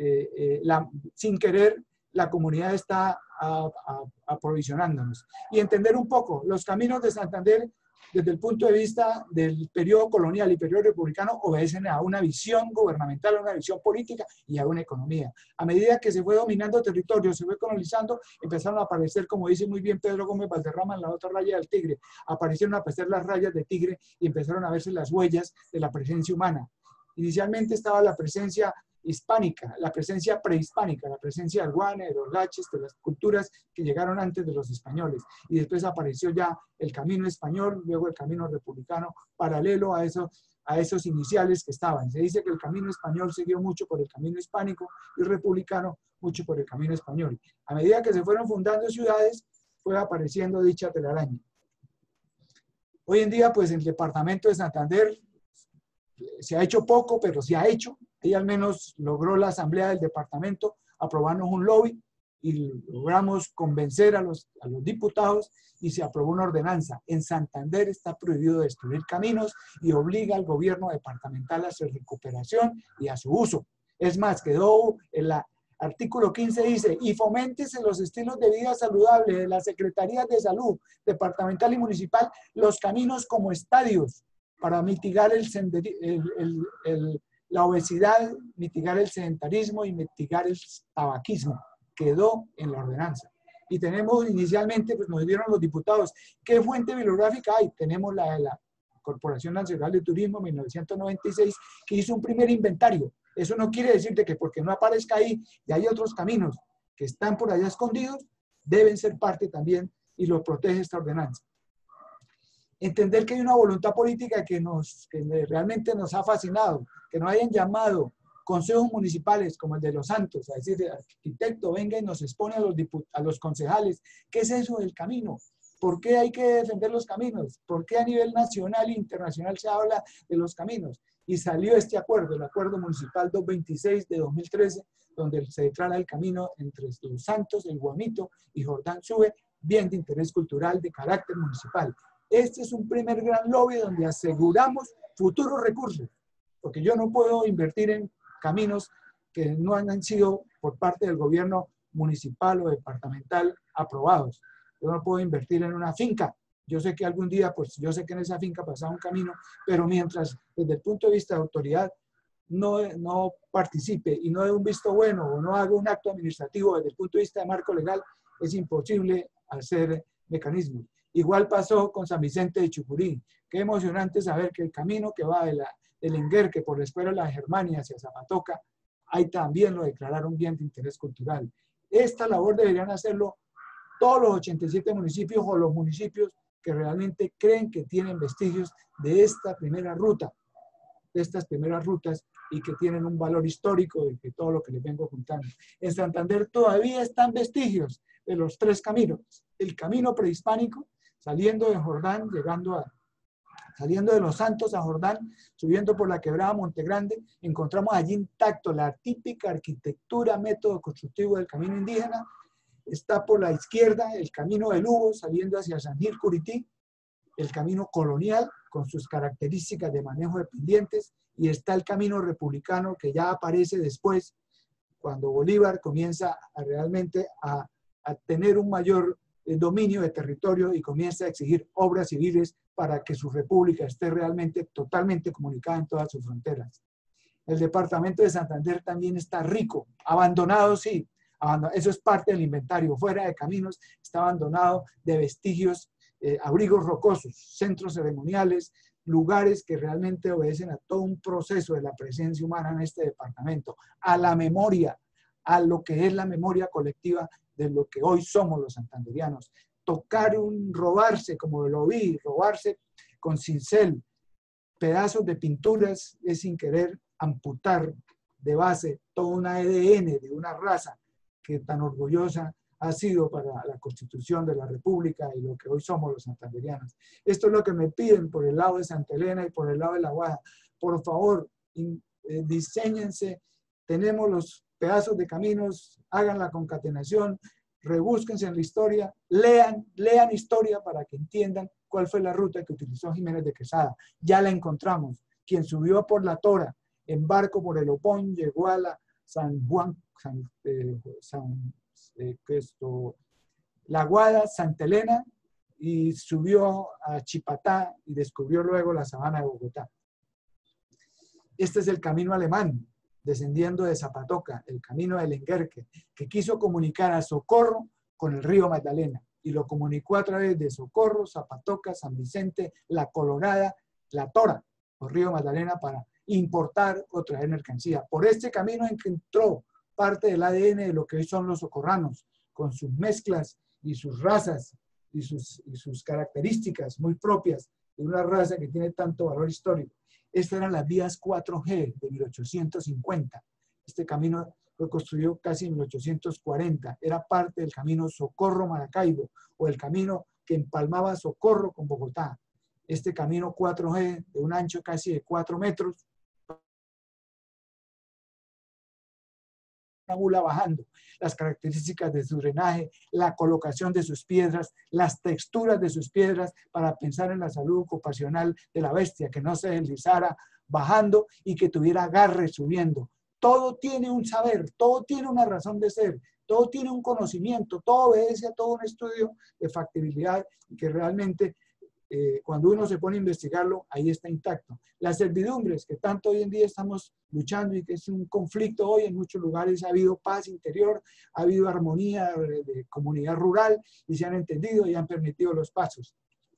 sin querer, la comunidad está aprovisionándonos. Y entender un poco, los caminos de Santander, desde el punto de vista del periodo colonial y periodo republicano, obedecen a una visión gubernamental, a una visión política y a una economía. A medida que se fue dominando territorio, se fue colonizando, empezaron a aparecer, como dice muy bien Pedro Gómez Valderrama en la otra raya del tigre, aparecieron a aparecer las rayas de tigre y empezaron a verse las huellas de la presencia humana. Inicialmente estaba la presencia hispánica, la presencia prehispánica, la presencia del guane, de los laches, de las culturas que llegaron antes de los españoles. Y después apareció ya el camino español, luego el camino republicano, paralelo a esos iniciales que estaban. Se dice que el camino español siguió mucho por el camino hispánico y el republicano mucho por el camino español. A medida que se fueron fundando ciudades, fue apareciendo dicha telaraña. Hoy en día, pues el departamento de Santander se ha hecho poco, pero se ha hecho. Ahí al menos logró la asamblea del departamento aprobarnos un lobby y logramos convencer a los diputados y se aprobó una ordenanza. En Santander está prohibido destruir caminos y obliga al gobierno departamental a su recuperación y a su uso. Es más, quedó el artículo 15 dice, y foméntese los estilos de vida saludable de las secretarías de salud departamental y municipal, los caminos como estadios para mitigar la obesidad, mitigar el sedentarismo y mitigar el tabaquismo. Quedó en la ordenanza. Y tenemos inicialmente, pues nos dieron los diputados, ¿qué fuente bibliográfica hay? Tenemos la de la Corporación Nacional de Turismo 1996, que hizo un primer inventario. Eso no quiere decir de que porque no aparezca ahí y hay otros caminos que están por allá escondidos, deben ser parte también y lo protege esta ordenanza. Entender que hay una voluntad política que realmente nos ha fascinado, que nos hayan llamado consejos municipales como el de Los Santos, a decir, arquitecto, venga y nos expone a los concejales, ¿qué es eso del camino? ¿Por qué hay que defender los caminos? ¿Por qué a nivel nacional e internacional se habla de los caminos? Y salió este acuerdo, el Acuerdo Municipal 226 de 2013, donde se declara el camino entre Los Santos, el Guamito y Jordán Sube, bien de interés cultural de carácter municipal. Este es un primer gran lobby donde aseguramos futuros recursos, porque yo no puedo invertir en caminos que no han sido por parte del gobierno municipal o departamental aprobados. Yo no puedo invertir en una finca. Yo sé que algún día, pues yo sé que en esa finca pasaba un camino, pero mientras desde el punto de vista de autoridad no participe y no dé un visto bueno o no haga un acto administrativo desde el punto de vista de marco legal, es imposible hacer mecanismos. Igual pasó con San Vicente de Chucurí. Qué emocionante saber que el camino que va del Enguerque por la Escuela de la Germania hacia Zapatoca, ahí también lo declararon bien de interés cultural. Esta labor deberían hacerlo todos los 87 municipios o los municipios que realmente creen que tienen vestigios de esta primera ruta, de estas primeras rutas y que tienen un valor histórico de todo lo que les vengo contando. En Santander todavía están vestigios de los 3 caminos. El camino prehispánico, saliendo de Jordán, saliendo de Los Santos a Jordán, subiendo por la quebrada Montegrande, encontramos allí intacto la típica arquitectura, método constructivo del camino indígena. Está por la izquierda el camino del Hugo, saliendo hacia San Gil Curití, el camino colonial, con sus características de manejo de pendientes, y está el camino republicano que ya aparece después, cuando Bolívar comienza realmente a tener un mayor dominio de territorio y comienza a exigir obras civiles para que su república esté realmente totalmente comunicada en todas sus fronteras. El departamento de Santander también está rico, abandonado sí, eso es parte del inventario, fuera de caminos está abandonado de vestigios, abrigos rocosos, centros ceremoniales, lugares que realmente obedecen a todo un proceso de la presencia humana en este departamento, a la memoria, a lo que es la memoria colectiva de lo que hoy somos los santanderianos. Robarse, como lo vi, robarse con cincel, pedazos de pinturas, es sin querer amputar de base todo un ADN de una raza que tan orgullosa ha sido para la constitución de la República y lo que hoy somos los santanderianos. Esto es lo que me piden por el lado de Santa Elena y por el lado de La Guada. Por favor, diséñense, tenemos los pedazos de caminos, hagan la concatenación, rebúsquense en la historia, lean historia para que entiendan cuál fue la ruta que utilizó Jiménez de Quesada. Ya la encontramos. Quien subió por la Tora en barco por el Opón llegó a la San Juan, La Guada, Santa Elena, y subió a Chipatá y descubrió luego la sabana de Bogotá. Este es el camino alemán, descendiendo de Zapatoca, el camino del Enguerque, que quiso comunicar a Socorro con el río Magdalena, y lo comunicó a través de Socorro, Zapatoca, San Vicente, La Colorada, La Tora, o río Magdalena, para importar o traer mercancía. Por este camino en que entró parte del ADN de lo que hoy son los socorranos, con sus mezclas y sus razas y sus características muy propias de una raza que tiene tanto valor histórico. Estas eran las vías 4G de 1850. Este camino fue construido casi en 1840. Era parte del camino Socorro-Maracaibo, o el camino que empalmaba Socorro con Bogotá. Este camino 4G de un ancho casi de 4 metros, una bula bajando, las características de su drenaje, la colocación de sus piedras, las texturas de sus piedras, para pensar en la salud ocupacional de la bestia, que no se deslizara bajando y que tuviera agarre subiendo. Todo tiene un saber, todo tiene una razón de ser, todo tiene un conocimiento, todo obedece a todo un estudio de factibilidad que realmente cuando uno se pone a investigarlo, ahí está intacto. Las servidumbres que tanto hoy en día estamos luchando y que es un conflicto hoy en muchos lugares, ha habido paz interior, ha habido armonía de comunidad rural y se han entendido y han permitido los pasos.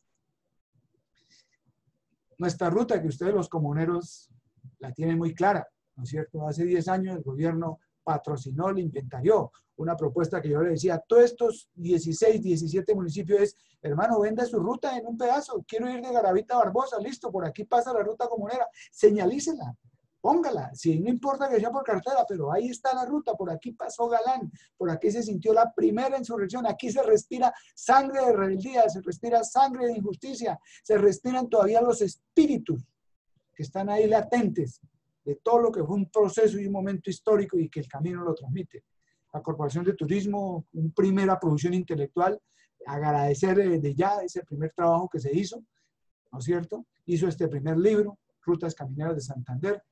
Nuestra ruta, que ustedes los comuneros la tienen muy clara, ¿no es cierto? Hace 10 años el gobierno patrocinó, le inventarió una propuesta que yo le decía a todos estos 16, 17 municipios es, hermano, venda su ruta en un pedazo, quiero ir de Garavita a Barbosa, listo, por aquí pasa la ruta comunera, señalícela, póngala, si no importa que sea por cartera, pero ahí está la ruta, por aquí pasó Galán, por aquí se sintió la primera insurrección, aquí se respira sangre de rebeldía, se respira sangre de injusticia, se respiran todavía los espíritus que están ahí latentes de todo lo que fue un proceso y un momento histórico y que el camino lo transmite. La Corporación de Turismo, una primera producción intelectual, agradecer de ya ese primer trabajo que se hizo, ¿no es cierto? Hizo este primer libro, Rutas Camineras de Santander,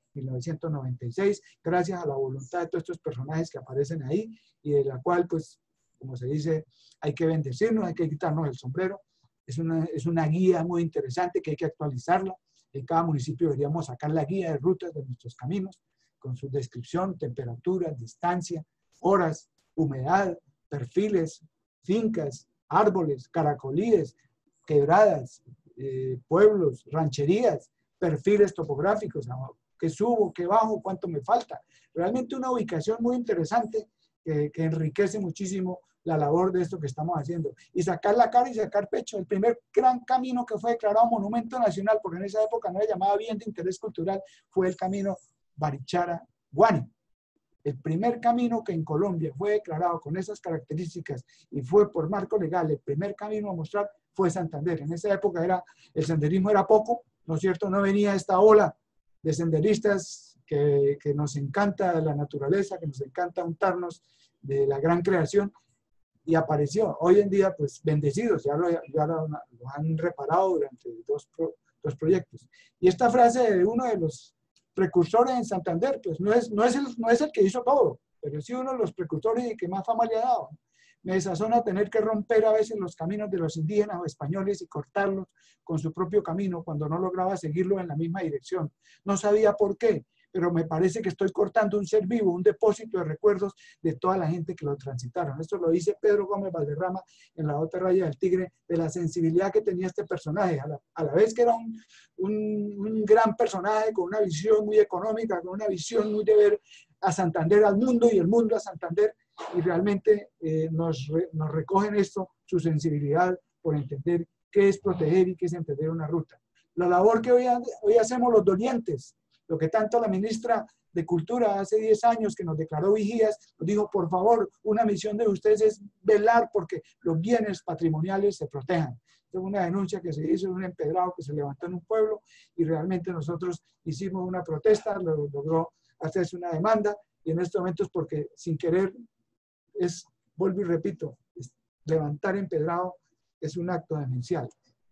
1996, gracias a la voluntad de todos estos personajes que aparecen ahí y de la cual, pues, como se dice, hay que bendecirnos, hay que quitarnos el sombrero. Es una guía muy interesante que hay que actualizarla. En cada municipio deberíamos sacar la guía de rutas de nuestros caminos, con su descripción, temperatura, distancia, horas, humedad, perfiles, fincas, árboles, caracolíes, quebradas, pueblos, rancherías, perfiles topográficos, qué subo, qué bajo, cuánto me falta. Realmente una ubicación muy interesante que enriquece muchísimo la labor de esto que estamos haciendo. Y sacar la cara y sacar pecho. El primer gran camino que fue declarado Monumento Nacional, porque en esa época no se llamaba Bien de Interés Cultural, fue el camino Barichara-Guane. El primer camino que en Colombia fue declarado con esas características y fue por marco legal, el primer camino a mostrar fue Santander. En esa época el senderismo era poco, ¿no es cierto? No venía esta ola de senderistas que nos encanta la naturaleza, que nos encanta untarnos de la gran creación, y apareció. Hoy en día, pues, bendecidos, ya lo han reparado durante dos proyectos. Y esta frase de uno de los precursores en Santander, pues no es el que hizo todo, pero sí uno de los precursores y que más fama le ha dado. Me desazona tener que romper a veces los caminos de los indígenas o españoles y cortarlos con su propio camino cuando no lograba seguirlo en la misma dirección. No sabía por qué, pero me parece que estoy cortando un ser vivo, un depósito de recuerdos de toda la gente que lo transitaron. Esto lo dice Pedro Gómez Valderrama en La Otra Raya del Tigre, de la sensibilidad que tenía este personaje, a la vez que era un gran personaje con una visión muy económica, con una visión muy de ver a Santander al mundo y el mundo a Santander, y realmente nos recogen esto, su sensibilidad por entender qué es proteger y qué es entender una ruta. La labor que hoy hacemos los dolientes, lo que tanto la ministra de Cultura hace 10 años que nos declaró vigías, nos dijo, por favor, una misión de ustedes es velar porque los bienes patrimoniales se protejan. Es una denuncia que se hizo en un empedrado que se levantó en un pueblo y realmente nosotros hicimos una protesta, logró hacerse una demanda y en estos momentos porque sin querer vuelvo y repito, levantar empedrado es un acto demencial.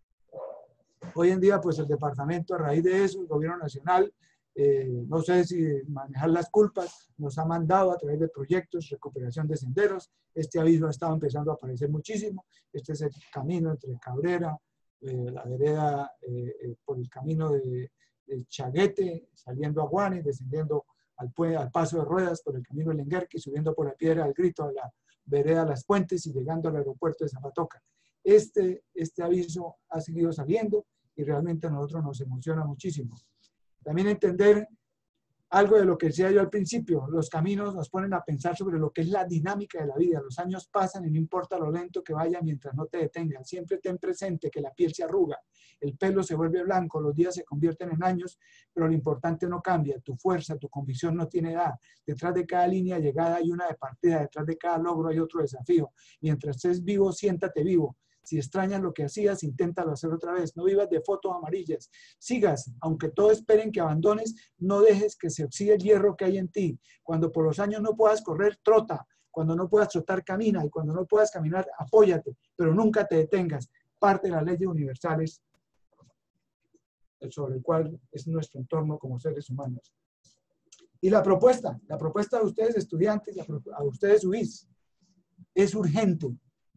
Hoy en día, pues el departamento, a raíz de eso, el gobierno nacional, no sé si manejar las culpas, nos ha mandado a través de proyectos, recuperación de senderos. Este aviso ha estado empezando a aparecer muchísimo. Este es el camino entre Cabrera, la vereda por el camino de Chaguete, saliendo a Guane, descendiendo al paso de ruedas por el camino de Lenguerque, subiendo por la Piedra del Grito a la vereda Las Puentes y llegando al aeropuerto de Zapatoca. Este aviso ha seguido saliendo y realmente a nosotros nos emociona muchísimo. También entender algo de lo que decía yo al principio, los caminos nos ponen a pensar sobre lo que es la dinámica de la vida. Los años pasan y no importa lo lento que vaya mientras no te detengas. Siempre ten presente que la piel se arruga, el pelo se vuelve blanco, los días se convierten en años, pero lo importante no cambia. Tu fuerza, tu convicción no tiene edad. Detrás de cada línea de llegada hay una de partida, detrás de cada logro hay otro desafío. Mientras estés vivo, siéntate vivo. Si extrañas lo que hacías, inténtalo hacer otra vez. No vivas de fotos amarillas. Sigas, aunque todos esperen que abandones, no dejes que se oxide el hierro que hay en ti. Cuando por los años no puedas correr, trota. Cuando no puedas trotar, camina. Y cuando no puedas caminar, apóyate. Pero nunca te detengas. Parte de las leyes universales sobre el cual es nuestro entorno como seres humanos. Y la propuesta de ustedes estudiantes, a ustedes UIS, es urgente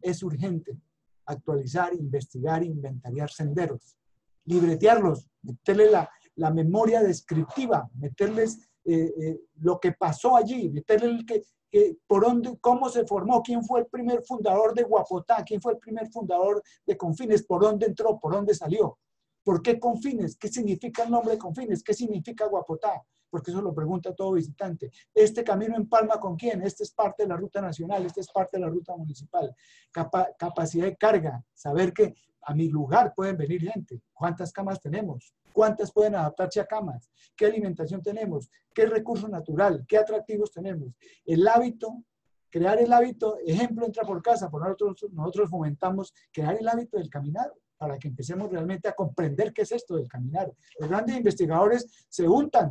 actualizar, investigar, inventariar senderos, libretearlos, meterle la memoria descriptiva, meterles lo que pasó allí, meterle por dónde, cómo se formó, quién fue el primer fundador de Guapotá, quién fue el primer fundador de Confines, por dónde entró, por dónde salió, por qué Confines, qué significa el nombre de Confines, qué significa Guapotá, porque eso lo pregunta todo visitante. ¿Este camino empalma con quién? Este es parte de la ruta nacional, este es parte de la ruta municipal. Capacidad de carga, saber que a mi lugar pueden venir gente. ¿Cuántas camas tenemos? ¿Cuántas pueden adaptarse a camas? ¿Qué alimentación tenemos? ¿Qué recurso natural? ¿Qué atractivos tenemos? El hábito, crear el hábito, ejemplo, entra por casa, por nosotros fomentamos crear el hábito del caminar, para que empecemos realmente a comprender qué es esto del caminar. Los grandes investigadores se untan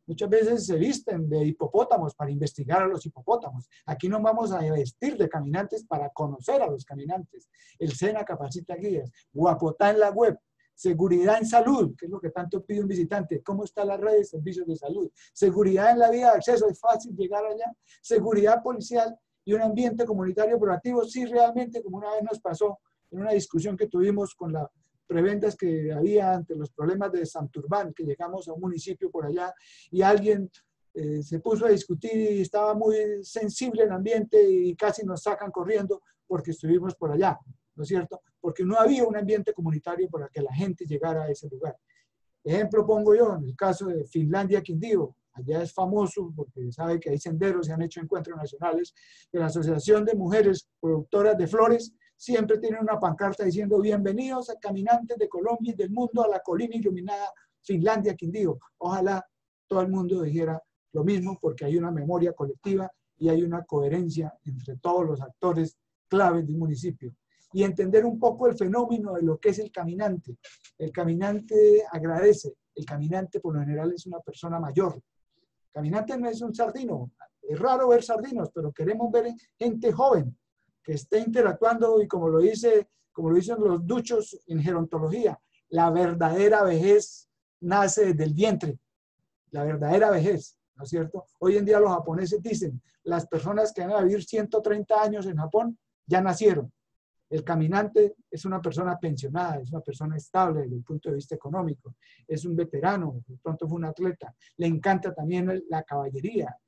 Muchas veces se visten de hipopótamos para investigar a los hipopótamos. Aquí nos vamos a vestir de caminantes para conocer a los caminantes. El SENA capacita guías. Guapotá en la web. Seguridad en salud, que es lo que tanto pide un visitante. ¿Cómo está la red de servicios de salud? Seguridad en la vía de acceso, es fácil llegar allá. Seguridad policial y un ambiente comunitario proactivo. Sí, realmente, como una vez nos pasó en una discusión que tuvimos con las preventas que había ante los problemas de Santurbán, que llegamos a un municipio por allá y alguien se puso a discutir y estaba muy sensible el ambiente y casi nos sacan corriendo porque estuvimos por allá, ¿no es cierto? Porque no había un ambiente comunitario para que la gente llegara a ese lugar. Ejemplo pongo yo, en el caso de Finlandia Quindío, allá es famoso porque sabe que hay senderos, se han hecho encuentros nacionales, de la Asociación de Mujeres Productoras de Flores, siempre tienen una pancarta diciendo bienvenidos a caminantes de Colombia y del mundo a la colina iluminada Finlandia Quindío. Ojalá todo el mundo dijera lo mismo porque hay una memoria colectiva y hay una coherencia entre todos los actores claves de un municipio. Y entender un poco el fenómeno de lo que es el caminante. El caminante agradece, el caminante por lo general es una persona mayor. El caminante no es un sardino, es raro ver sardinos, pero queremos ver gente joven que esté interactuando y como lo dicen los duchos en gerontología, la verdadera vejez nace desde el vientre, la verdadera vejez, ¿no es cierto? Hoy en día los japoneses dicen, las personas que van a vivir 130 años en Japón ya nacieron. El caminante es una persona pensionada, es una persona estable desde el punto de vista económico, es un veterano, de pronto fue un atleta, le encanta también la caballería,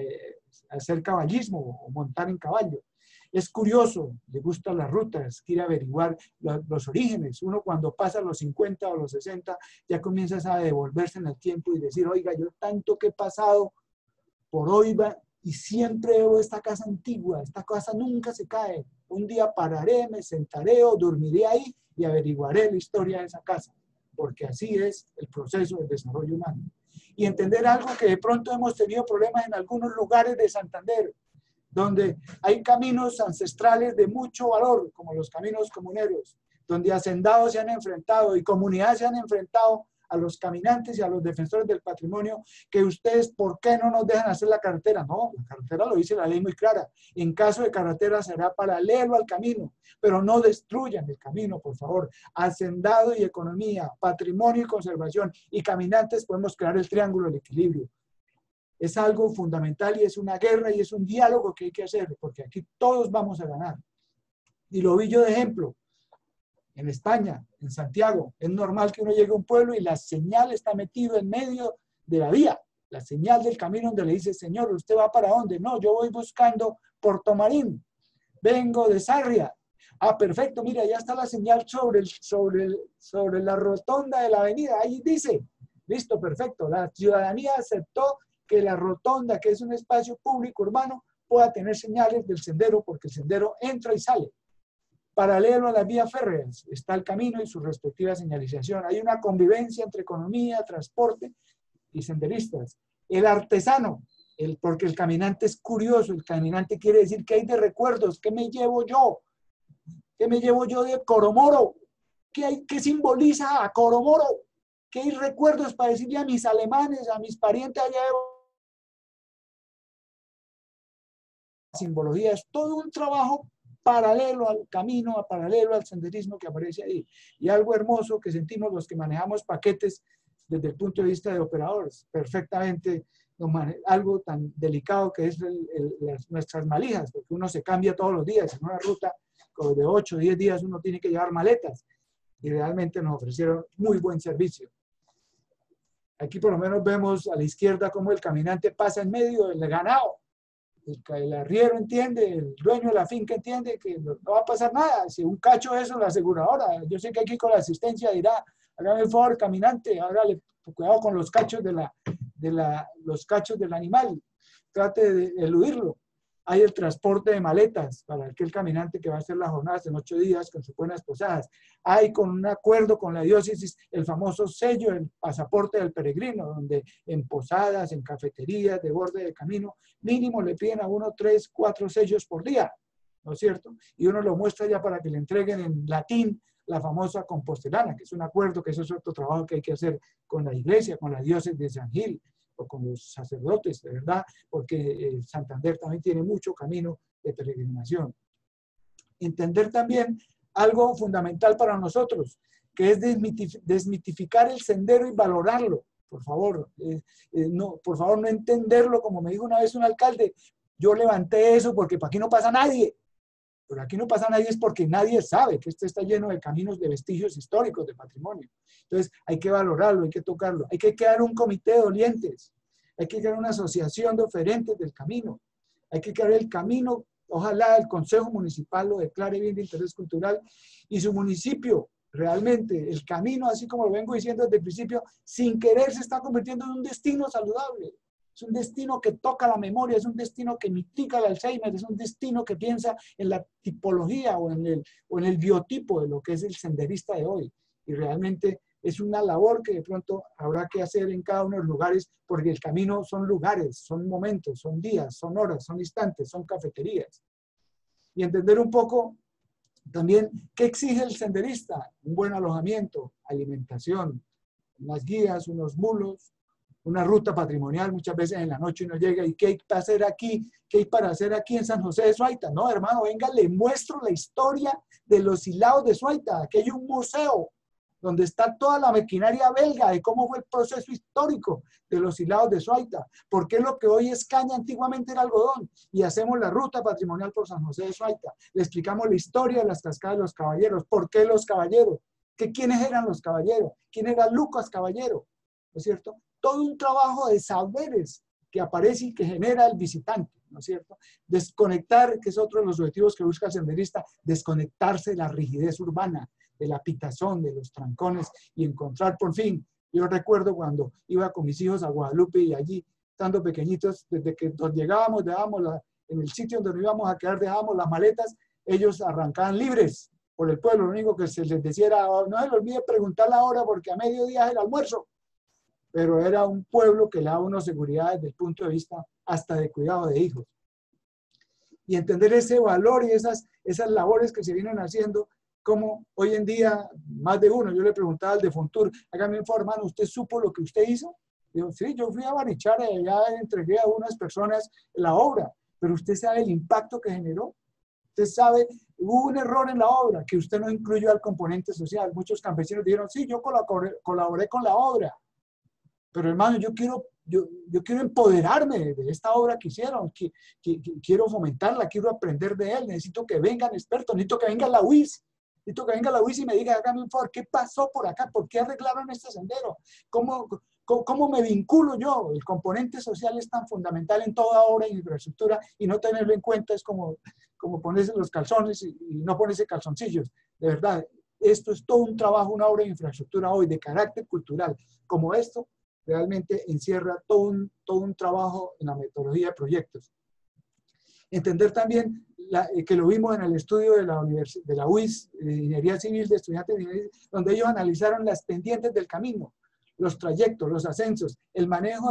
hacer caballismo o montar en caballo. Es curioso, le gustan las rutas, quiere averiguar los orígenes. Uno cuando pasa los 50 o los 60 ya comienza a devolverse en el tiempo y decir, oiga, yo tanto que he pasado por Oiva y siempre veo esta casa antigua, esta casa nunca se cae. Un día pararé, me sentaré o dormiré ahí y averiguaré la historia de esa casa, porque así es el proceso del desarrollo humano. Y entender algo que de pronto hemos tenido problemas en algunos lugares de Santander, donde hay caminos ancestrales de mucho valor, como los caminos comuneros, donde hacendados se han enfrentado y comunidades se han enfrentado a los caminantes y a los defensores del patrimonio, que ustedes, ¿por qué no nos dejan hacer la carretera? No, la carretera lo dice la ley muy clara. En caso de carretera será paralelo al camino, pero no destruyan el camino, por favor. Hacendado y economía, patrimonio y conservación, y caminantes podemos crear el triángulo del equilibrio. Es algo fundamental y es una guerra y es un diálogo que hay que hacer, porque aquí todos vamos a ganar. Y lo vi yo de ejemplo. En España, en Santiago, es normal que uno llegue a un pueblo y la señal está metida en medio de la vía. La señal del camino donde le dice, señor, ¿usted va para dónde? No, yo voy buscando Portomarín. Vengo de Sarria. Ah, perfecto, mira, ya está la señal sobre la rotonda de la avenida. Ahí dice, listo, perfecto. La ciudadanía aceptó que la rotonda, que es un espacio público urbano, pueda tener señales del sendero, porque el sendero entra y sale. Paralelo a las vías férreas está el camino y su respectiva señalización. Hay una convivencia entre economía, transporte y senderistas. El artesano, porque el caminante es curioso, el caminante quiere decir qué hay de recuerdos, qué me llevo yo, qué me llevo yo de Coromoro, qué simboliza a Coromoro, qué hay recuerdos para decirle a mis alemanes, a mis parientes allá de simbología. Es todo un trabajo paralelo al camino, paralelo al senderismo que aparece ahí. Y algo hermoso que sentimos los que manejamos paquetes desde el punto de vista de operadores, perfectamente, algo tan delicado que es nuestras malijas, porque uno se cambia todos los días, en una ruta de 8 o 10 días uno tiene que llevar maletas, y realmente nos ofrecieron muy buen servicio. Aquí por lo menos vemos a la izquierda cómo el caminante pasa en medio del ganado. El arriero entiende, el dueño de la finca entiende que no va a pasar nada. Si un cacho eso, la aseguradora, yo sé que aquí con la asistencia dirá, hágame el favor, caminante, hágale cuidado con los cachos los cachos del animal, trate de eludirlo. Hay el transporte de maletas para aquel caminante que va a hacer las jornadas en 8 días con sus buenas posadas. Hay con un acuerdo con la diócesis el famoso sello, el pasaporte del peregrino, donde en posadas, en cafeterías, de borde de camino, mínimo le piden a uno 3, 4 sellos por día, ¿no es cierto? Y uno lo muestra ya para que le entreguen en latín la famosa compostelana, que es un acuerdo, que eso es otro trabajo que hay que hacer con la iglesia, con la diócesis de San Gil, o con los sacerdotes, de verdad, porque Santander también tiene mucho camino de peregrinación. Entender también algo fundamental para nosotros, que es desmitificar el sendero y valorarlo. Por favor, no entenderlo como me dijo una vez un alcalde, yo levanté eso porque para aquí no pasa nadie. Pero aquí no pasa nadie es porque nadie sabe que este está lleno de caminos, de vestigios históricos, de patrimonio. Entonces hay que valorarlo, hay que tocarlo. Hay que crear un comité de dolientes, hay que crear una asociación de oferentes del camino, hay que crear el camino. Ojalá el Consejo Municipal lo declare bien de interés cultural y su municipio, realmente, el camino, así como lo vengo diciendo desde el principio, sin querer se está convirtiendo en un destino saludable. Es un destino que toca la memoria, es un destino que mitiga el Alzheimer, es un destino que piensa en la tipología o en el biotipo de lo que es el senderista de hoy. Y realmente es una labor que de pronto habrá que hacer en cada uno de los lugares, porque el camino son lugares, son momentos, son días, son horas, son instantes, son cafeterías. Y entender un poco también qué exige el senderista: un buen alojamiento, alimentación, unas guías, unos mulos, una ruta patrimonial. Muchas veces en la noche uno llega y ¿qué hay para hacer aquí? ¿Qué hay para hacer aquí en San José de Suaita? No, hermano, venga, le muestro la historia de los hilados de Suaita. Aquí hay un museo donde está toda la maquinaria belga de cómo fue el proceso histórico de los hilados de Suaita. ¿Por qué lo que hoy es caña antiguamente era algodón? Y hacemos la ruta patrimonial por San José de Suaita. Le explicamos la historia de las cascadas de los caballeros. ¿Por qué los caballeros? ¿Quiénes eran los caballeros? ¿Quién era Lucas Caballero? ¿No es cierto? Todo un trabajo de saberes que aparece y que genera el visitante, ¿no es cierto? Desconectar, que es otro de los objetivos que busca el senderista, desconectarse de la rigidez urbana, de la pitazón, de los trancones, y encontrar por fin. Yo recuerdo cuando iba con mis hijos a Guadalupe y allí, estando pequeñitos, desde que nos llegábamos, en el sitio donde nos íbamos a quedar, dejábamos las maletas, ellos arrancaban libres por el pueblo. Lo único que se les decía era, no se les olvide preguntar la hora porque a mediodía es el almuerzo. Pero era un pueblo que le daba una seguridad desde el punto de vista hasta de cuidado de hijos. Y entender ese valor y esas labores que se vienen haciendo, como hoy en día, más de uno, yo le preguntaba al de Fontur, hágame un favor, hermano, ¿usted supo lo que usted hizo? Digo, sí, yo fui a Barichara y allá entregué a unas personas la obra, pero usted sabe el impacto que generó. Usted sabe, hubo un error en la obra, que usted no incluyó al componente social. Muchos campesinos dijeron, sí, yo colaboré con la obra. Pero hermano, yo quiero empoderarme de esta obra que hicieron, quiero fomentarla, quiero aprender de él, necesito que vengan expertos, necesito que venga la UIS, y me diga, hágame un favor, ¿qué pasó por acá? ¿Por qué arreglaron este sendero? ¿Cómo me vinculo yo? El componente social es tan fundamental en toda obra y infraestructura, y no tenerlo en cuenta es como ponerse los calzones y no ponerse calzoncillos. De verdad, esto es todo un trabajo, una obra de infraestructura hoy de carácter cultural como esto, realmente encierra todo un trabajo en la metodología de proyectos. Entender también que lo vimos en el estudio de la UIS, de Ingeniería Civil, de estudiantes de ingeniería, donde ellos analizaron las pendientes del camino, los trayectos, los ascensos, el manejo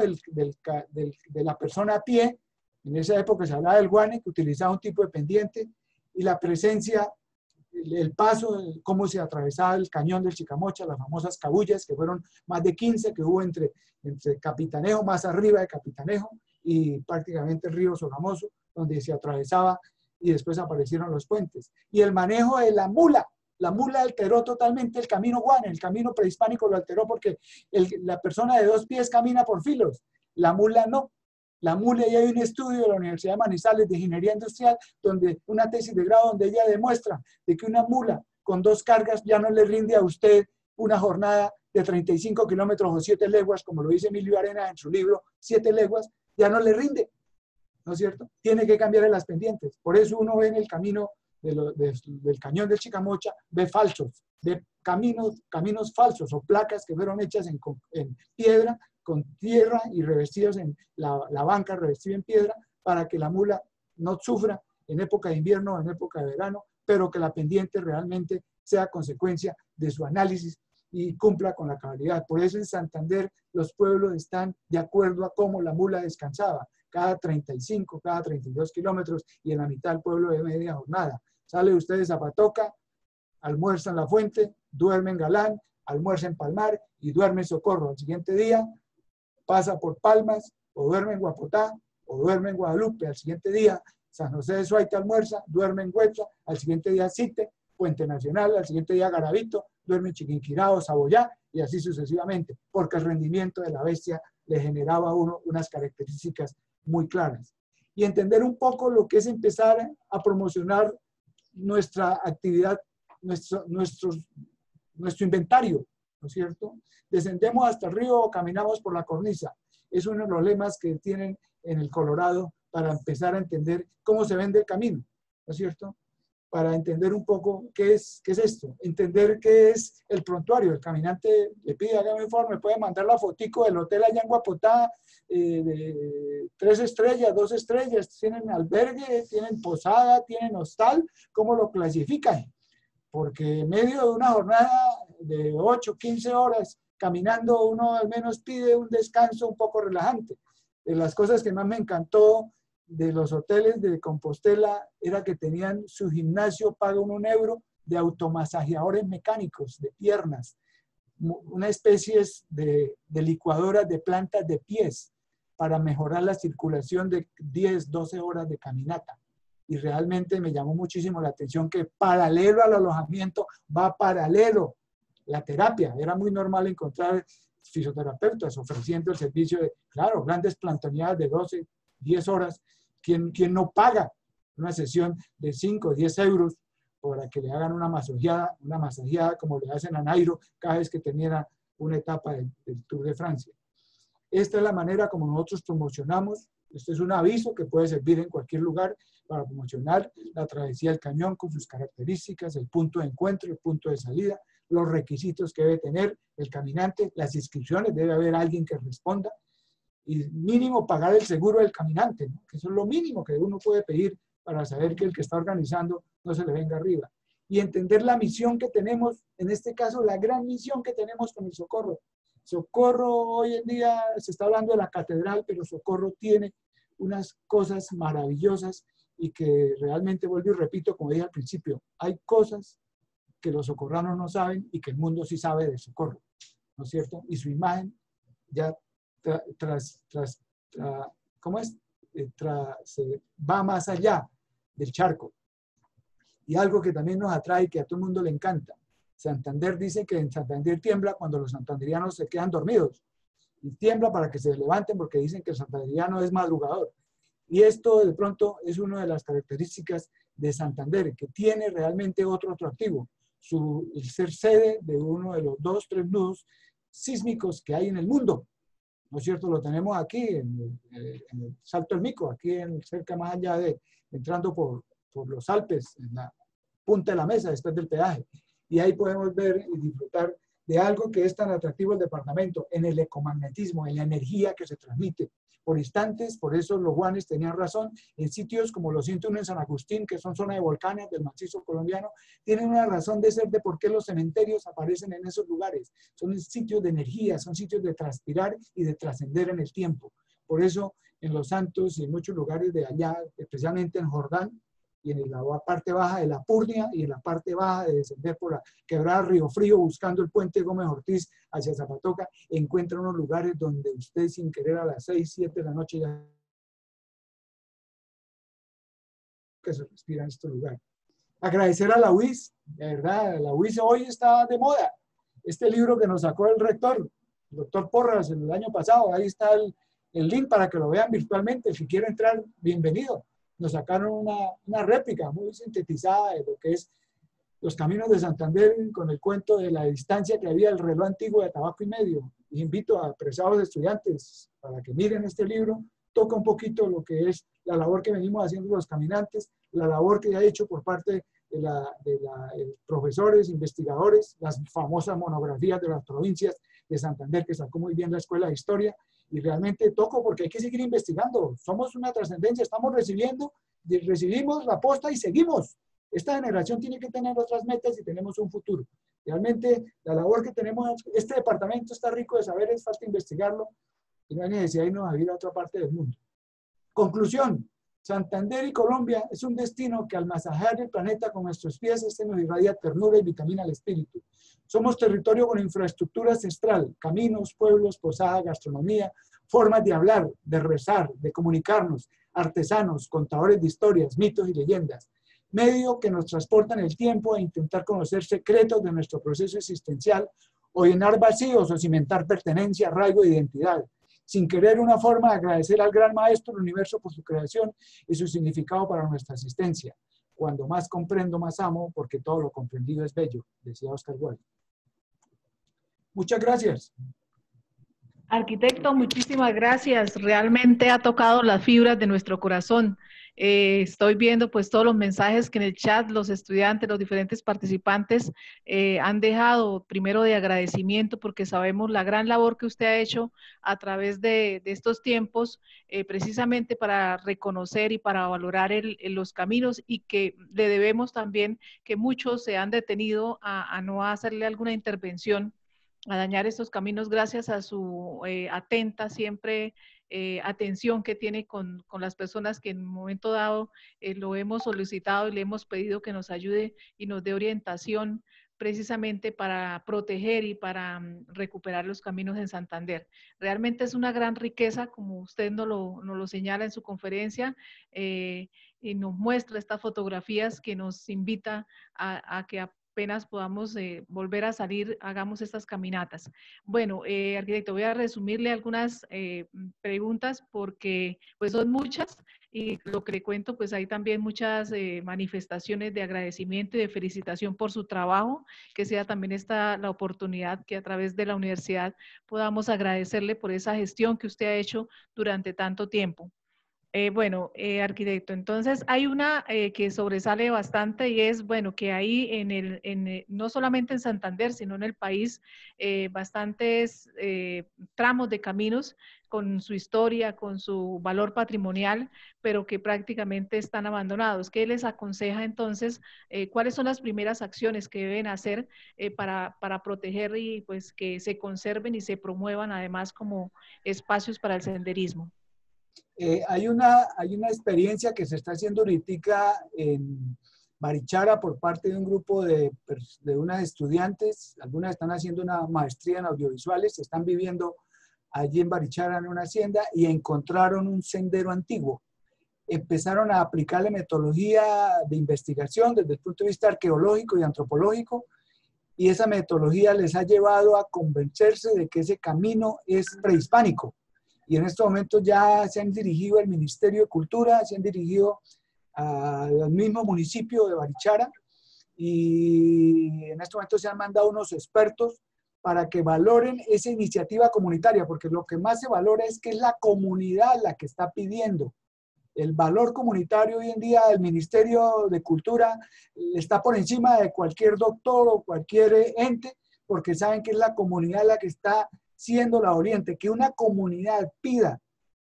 de la persona a pie. En esa época se hablaba del guane, que utilizaba un tipo de pendiente, y la presencia, el paso, cómo se atravesaba el cañón del Chicamocha, las famosas cabullas, que fueron más de 15 que hubo entre Capitanejo, más arriba de Capitanejo, y prácticamente el río Sogamoso, donde se atravesaba y después aparecieron los puentes. Y el manejo de la mula alteró totalmente el camino guane, el camino prehispánico lo alteró porque la persona de 2 pies camina por filos, la mula no. La mula, y hay un estudio de la Universidad de Manizales de Ingeniería Industrial, una tesis de grado donde ella demuestra de que una mula con 2 cargas ya no le rinde a usted una jornada de 35 kilómetros o 7 leguas, como lo dice Emilio Arena en su libro, 7 leguas, ya no le rinde, ¿no es cierto? Tiene que cambiar en las pendientes. Por eso uno ve en el camino del cañón del Chicamocha, ve falsos, ve caminos falsos o placas que fueron hechas en piedra, con tierra y revestidos en la banca revestida en piedra, para que la mula no sufra en época de invierno o en época de verano, pero que la pendiente realmente sea consecuencia de su análisis y cumpla con la cabalidad. Por eso en Santander los pueblos están de acuerdo a cómo la mula descansaba, cada 35, cada 32 kilómetros, y en la mitad del pueblo de media jornada. Sale usted de Zapatoca, almuerza en La Fuente, duerme en Galán, almuerza en Palmar y duerme en Socorro. Al siguiente día pasa por Palmas, o duerme en Guapotá, o duerme en Guadalupe. Al siguiente día, San José de Suaita almuerza, duerme en Huecha, al siguiente día Site, Puente Nacional, al siguiente día Garavito, duerme en Chiquinquirá o Saboyá, y así sucesivamente, porque el rendimiento de la bestia le generaba a uno unas características muy claras. Y entender un poco lo que es empezar a promocionar nuestra actividad, nuestro inventario, ¿no es cierto? Descendemos hasta el río o caminamos por la cornisa. Es uno de los lemas que tienen en el Colorado para empezar a entender cómo se vende el camino, ¿no es cierto? Para entender un poco qué es esto, entender qué es el prontuario. El caminante le pide, hágame un informe, puede mandar la fotico del hotel allá en Guapotá, de 3 estrellas, 2 estrellas, tienen albergue, tienen posada, tienen hostal, ¿cómo lo clasifican? Porque en medio de una jornada de 8, 15 horas caminando, uno al menos pide un descanso un poco relajante. De las cosas que más me encantó de los hoteles de Compostela era que tenían su gimnasio, paga uno €1, de automasajeadores mecánicos de piernas, una especie de licuadoras de plantas de pies para mejorar la circulación de 10, 12 horas de caminata. Y realmente me llamó muchísimo la atención que paralelo al alojamiento va paralelo la terapia. Era muy normal encontrar fisioterapeutas ofreciendo el servicio de, claro, grandes plantoneadas de 12, 10 horas. ¿Quién no paga una sesión de 5 o 10 euros para que le hagan una masajeada como le hacen a Nairo cada vez que tenía una etapa del Tour de Francia? Esta es la manera como nosotros promocionamos. Este es un aviso que puede servir en cualquier lugar para promocionar la travesía del cañón con sus características, el punto de encuentro, el punto de salida, los requisitos que debe tener el caminante, las inscripciones, debe haber alguien que responda, y mínimo pagar el seguro del caminante, ¿no? Que eso es lo mínimo que uno puede pedir para saber que el que está organizando no se le venga arriba. Y entender la misión que tenemos, en este caso la gran misión que tenemos con el Socorro. Socorro hoy en día se está hablando de la catedral, pero Socorro tiene unas cosas maravillosas y que realmente, vuelvo y repito, como dije al principio, hay cosas que los socorranos no saben y que el mundo sí sabe de Socorro, ¿no es cierto? Y su imagen ya se va más allá del charco. Y algo que también nos atrae, que a todo el mundo le encanta. Santander dice que en Santander tiembla cuando los santanderianos se quedan dormidos. Y tiembla para que se levanten porque dicen que el santanderiano es madrugador. Y esto de pronto es una de las características de Santander, que tiene realmente otro atractivo. El ser sede de uno de los 2, 3 nudos sísmicos que hay en el mundo. ¿No es cierto? Lo tenemos aquí en el Salto del Mico, aquí cerca más allá entrando por los Alpes, en la punta de la mesa después del peaje. Y ahí podemos ver y disfrutar de algo que es tan atractivo el departamento, en el ecomagnetismo, en la energía que se transmite por instantes. Por eso los guanes tenían razón, en sitios como los 101 en San Agustín, que son zona de volcanes del macizo colombiano, tienen una razón de ser de por qué los cementerios aparecen en esos lugares. Son sitios de energía, son sitios de transpirar y de trascender en el tiempo. Por eso en Los Santos y en muchos lugares de allá, especialmente en Jordán, y en la parte baja de la Purnia y en la parte baja de descender por la quebrada Río Frío buscando el puente Gómez Ortiz hacia Zapatoca, encuentra unos lugares donde usted sin querer a las 6, 7 de la noche ya que se respira en este lugar. Agradecer a la UIS, de verdad, la UIS hoy está de moda. Este libro que nos sacó el rector, el doctor Porras, el año pasado, ahí está el link para que lo vean virtualmente. Si quiere entrar, bienvenido. Nos sacaron una réplica muy sintetizada de lo que es los caminos de Santander con el cuento de la distancia que había el reloj antiguo de tabaco y medio. Y invito a apresados estudiantes para que miren este libro. Toca un poquito lo que es la labor que venimos haciendo los caminantes, la labor que ha hecho por parte de profesores, investigadores, las famosas monografías de las provincias de Santander que sacó muy bien la Escuela de Historia. Y realmente toco porque hay que seguir investigando. Somos una trascendencia, estamos recibimos la posta y seguimos. Esta generación tiene que tener otras metas y tenemos un futuro. Realmente la labor que tenemos, este departamento está rico de saberes, falta investigarlo y no hay necesidad de irnos a ir a otra parte del mundo. Conclusión, Santander y Colombia es un destino que al masajear el planeta con nuestros pies nos irradia ternura y vitamina al espíritu. Somos territorio con infraestructura ancestral, caminos, pueblos, posada, gastronomía, formas de hablar, de rezar, de comunicarnos, artesanos, contadores de historias, mitos y leyendas, medio que nos transporta en el tiempo a intentar conocer secretos de nuestro proceso existencial o llenar vacíos o cimentar pertenencia, arraigo e identidad, sin querer una forma de agradecer al gran maestro del universo por su creación y su significado para nuestra existencia. Cuando más comprendo, más amo, porque todo lo comprendido es bello, decía Oscar Wilde. Muchas gracias. Arquitecto, muchísimas gracias. Realmente ha tocado las fibras de nuestro corazón. Estoy viendo pues todos los mensajes que en el chat los estudiantes, los diferentes participantes han dejado, primero de agradecimiento porque sabemos la gran labor que usted ha hecho a través de estos tiempos, precisamente para reconocer y para valorar los caminos, y que le debemos también que muchos se han detenido a no hacerle alguna intervención a dañar estos caminos gracias a su atenta siempre atención que tiene con las personas que en un momento dado lo hemos solicitado y le hemos pedido que nos ayude y nos dé orientación precisamente para proteger y para recuperar los caminos en Santander. Realmente es una gran riqueza, como usted nos lo señala en su conferencia, y nos muestra estas fotografías que nos invita a que apenas podamos volver a salir, hagamos estas caminatas. Bueno, arquitecto, voy a resumirle algunas preguntas porque pues son muchas, y lo que le cuento, pues hay también muchas manifestaciones de agradecimiento y de felicitación por su trabajo, que sea también esta la oportunidad que a través de la universidad podamos agradecerle por esa gestión que usted ha hecho durante tanto tiempo. Bueno, arquitecto, entonces hay una que sobresale bastante, y es, bueno, que hay no solamente en Santander, sino en el país, bastantes tramos de caminos con su historia, con su valor patrimonial, pero que prácticamente están abandonados. ¿Qué les aconseja entonces? ¿Cuáles son las primeras acciones que deben hacer para proteger y pues que se conserven y se promuevan además como espacios para el senderismo? Hay una experiencia que se está haciendo ahorita en Barichara por parte de un grupo de unas estudiantes. Algunas están haciendo una maestría en audiovisuales, están viviendo allí en Barichara en una hacienda y encontraron un sendero antiguo. Empezaron a aplicarle metodología de investigación desde el punto de vista arqueológico y antropológico, y esa metodología les ha llevado a convencerse de que ese camino es prehispánico. Y en estos momentos ya se han dirigido al Ministerio de Cultura, se han dirigido al mismo municipio de Barichara, y en estos momentos se han mandado unos expertos para que valoren esa iniciativa comunitaria, porque lo que más se valora es que es la comunidad la que está pidiendo. El valor comunitario hoy en día del Ministerio de Cultura está por encima de cualquier doctor o cualquier ente, porque saben que es la comunidad la que está siendo la oriente. Que una comunidad pida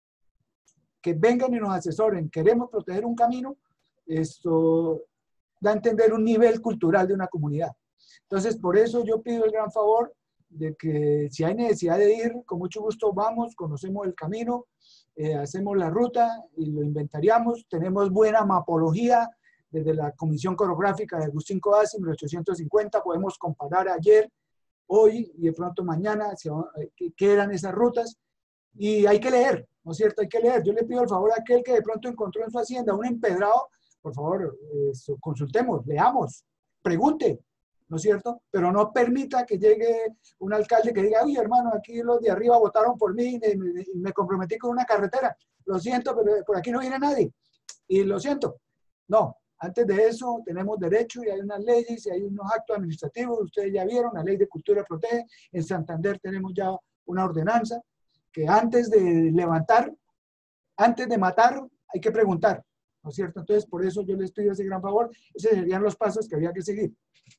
que vengan y nos asesoren, queremos proteger un camino, esto da a entender un nivel cultural de una comunidad. Entonces, por eso yo pido el gran favor de que si hay necesidad de ir, con mucho gusto vamos, conocemos el camino, hacemos la ruta y lo inventariamos. Tenemos buena mapología desde la Comisión Coreográfica de Agustín Codazzi, 1850, podemos comparar ayer, hoy y de pronto mañana qué eran esas rutas, y hay que leer, ¿no es cierto? Hay que leer. Yo le pido el favor a aquel que de pronto encontró en su hacienda un empedrado, por favor, consultemos, leamos, pregunte, ¿no es cierto? Pero no permita que llegue un alcalde que diga, uy, hermano, aquí los de arriba votaron por mí y me comprometí con una carretera. Lo siento, pero por aquí no viene nadie. Y lo siento. No, antes de eso tenemos derecho y hay unas leyes y hay unos actos administrativos. Ustedes ya vieron, la Ley de Cultura Protege. En Santander tenemos ya una ordenanza que antes de levantar, antes de matar, hay que preguntar, ¿no es cierto? Entonces, por eso yo les pido ese gran favor. Esos serían los pasos que había que seguir.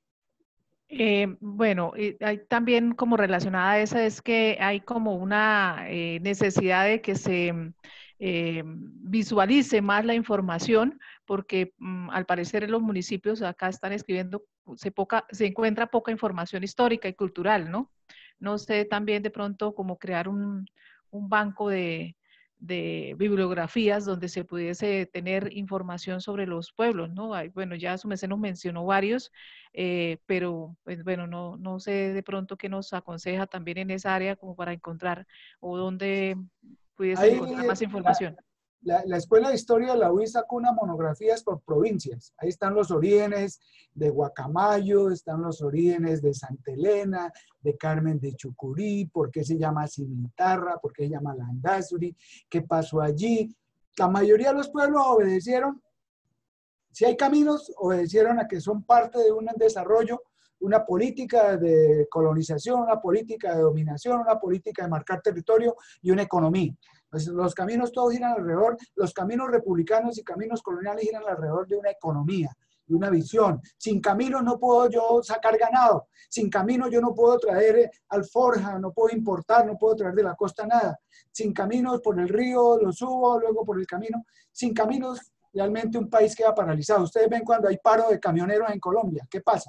Bueno, hay también como relacionada a esa es que hay como una necesidad de que se visualice más la información, porque al parecer en los municipios acá están escribiendo, se encuentra poca información histórica y cultural, ¿no? No sé también de pronto cómo crear un banco de bibliografías donde se pudiese tener información sobre los pueblos, ¿no? Bueno, ya su merced nos mencionó varios, pero pues bueno, no sé de pronto qué nos aconseja también en esa área como para encontrar o dónde pudiese encontrar más información. La Escuela de Historia de la UIS sacó unas monografías por provincias. Ahí están los orígenes de Guacamayo, están los orígenes de Santa Elena, de Carmen de Chucurí, por qué se llama Cimitarra, por qué se llama Landazuri, qué pasó allí. La mayoría de los pueblos obedecieron, si hay caminos, obedecieron a que son parte de un desarrollo, una política de colonización, una política de dominación, una política de marcar territorio y una economía. Los caminos todos giran alrededor, los caminos republicanos y caminos coloniales giran alrededor de una economía, de una visión. Sin caminos no puedo yo sacar ganado, sin caminos yo no puedo traer alforja, no puedo importar, no puedo traer de la costa nada. Sin caminos por el río lo subo, luego por el camino. Sin caminos realmente un país queda paralizado. Ustedes ven cuando hay paro de camioneros en Colombia, ¿qué pasa?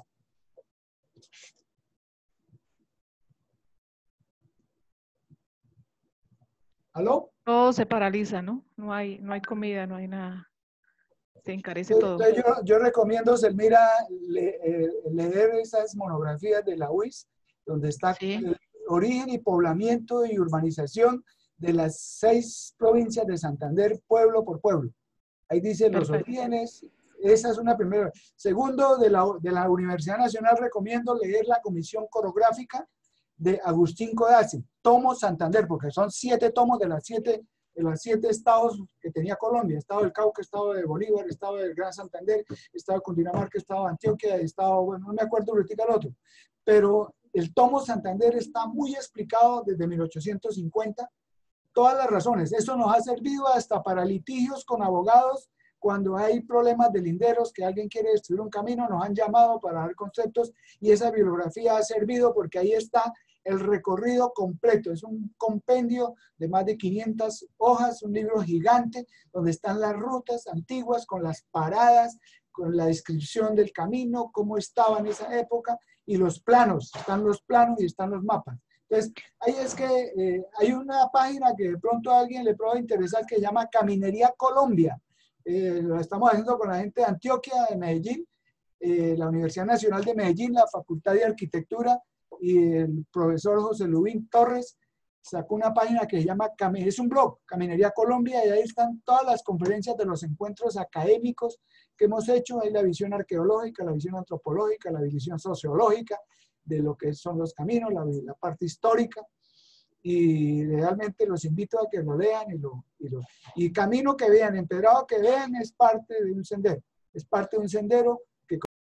¿Aló? Todo se paraliza, ¿no? No hay comida, no hay nada. Se encarece todo. Entonces yo recomiendo, Selmira, leer esas monografías de la UIS, donde está el origen y poblamiento y urbanización de las 6 provincias de Santander, pueblo por pueblo. Ahí dice los orígenes. Esa es una primera. Segundo, de la Universidad Nacional recomiendo leer la Comisión Corográfica de Agustín Codazzi, Tomo Santander, porque son 7 tomos de los 7 estados que tenía Colombia: Estado del Cauca, Estado de Bolívar, Estado del Gran Santander, Estado de Cundinamarca, Estado de Antioquia, Estado, bueno, no me acuerdo ahorita el otro, pero el Tomo Santander está muy explicado desde 1850, todas las razones. Eso nos ha servido hasta para litigios con abogados. Cuando hay problemas de linderos, que alguien quiere destruir un camino, nos han llamado para dar conceptos, y esa bibliografía ha servido porque ahí está el recorrido completo. Es un compendio de más de 500 hojas, un libro gigante donde están las rutas antiguas con las paradas, con la descripción del camino, cómo estaba en esa época, y los planos. Están los planos y están los mapas. Entonces, ahí es que hay una página que de pronto a alguien le puede interesar, que se llama Caminería Colombia. Lo estamos haciendo con la gente de Antioquia, de Medellín, la Universidad Nacional de Medellín, la Facultad de Arquitectura, y el profesor José Lubín Torres sacó una página que se llama, es un blog, Caminería Colombia, y ahí están todas las conferencias de los encuentros académicos que hemos hecho. Hay la visión arqueológica, la visión antropológica, la visión sociológica de lo que son los caminos, la parte histórica. Y realmente los invito a que lo lean y camino que vean, empedrado que vean, es parte de un sendero. Es parte de un sendero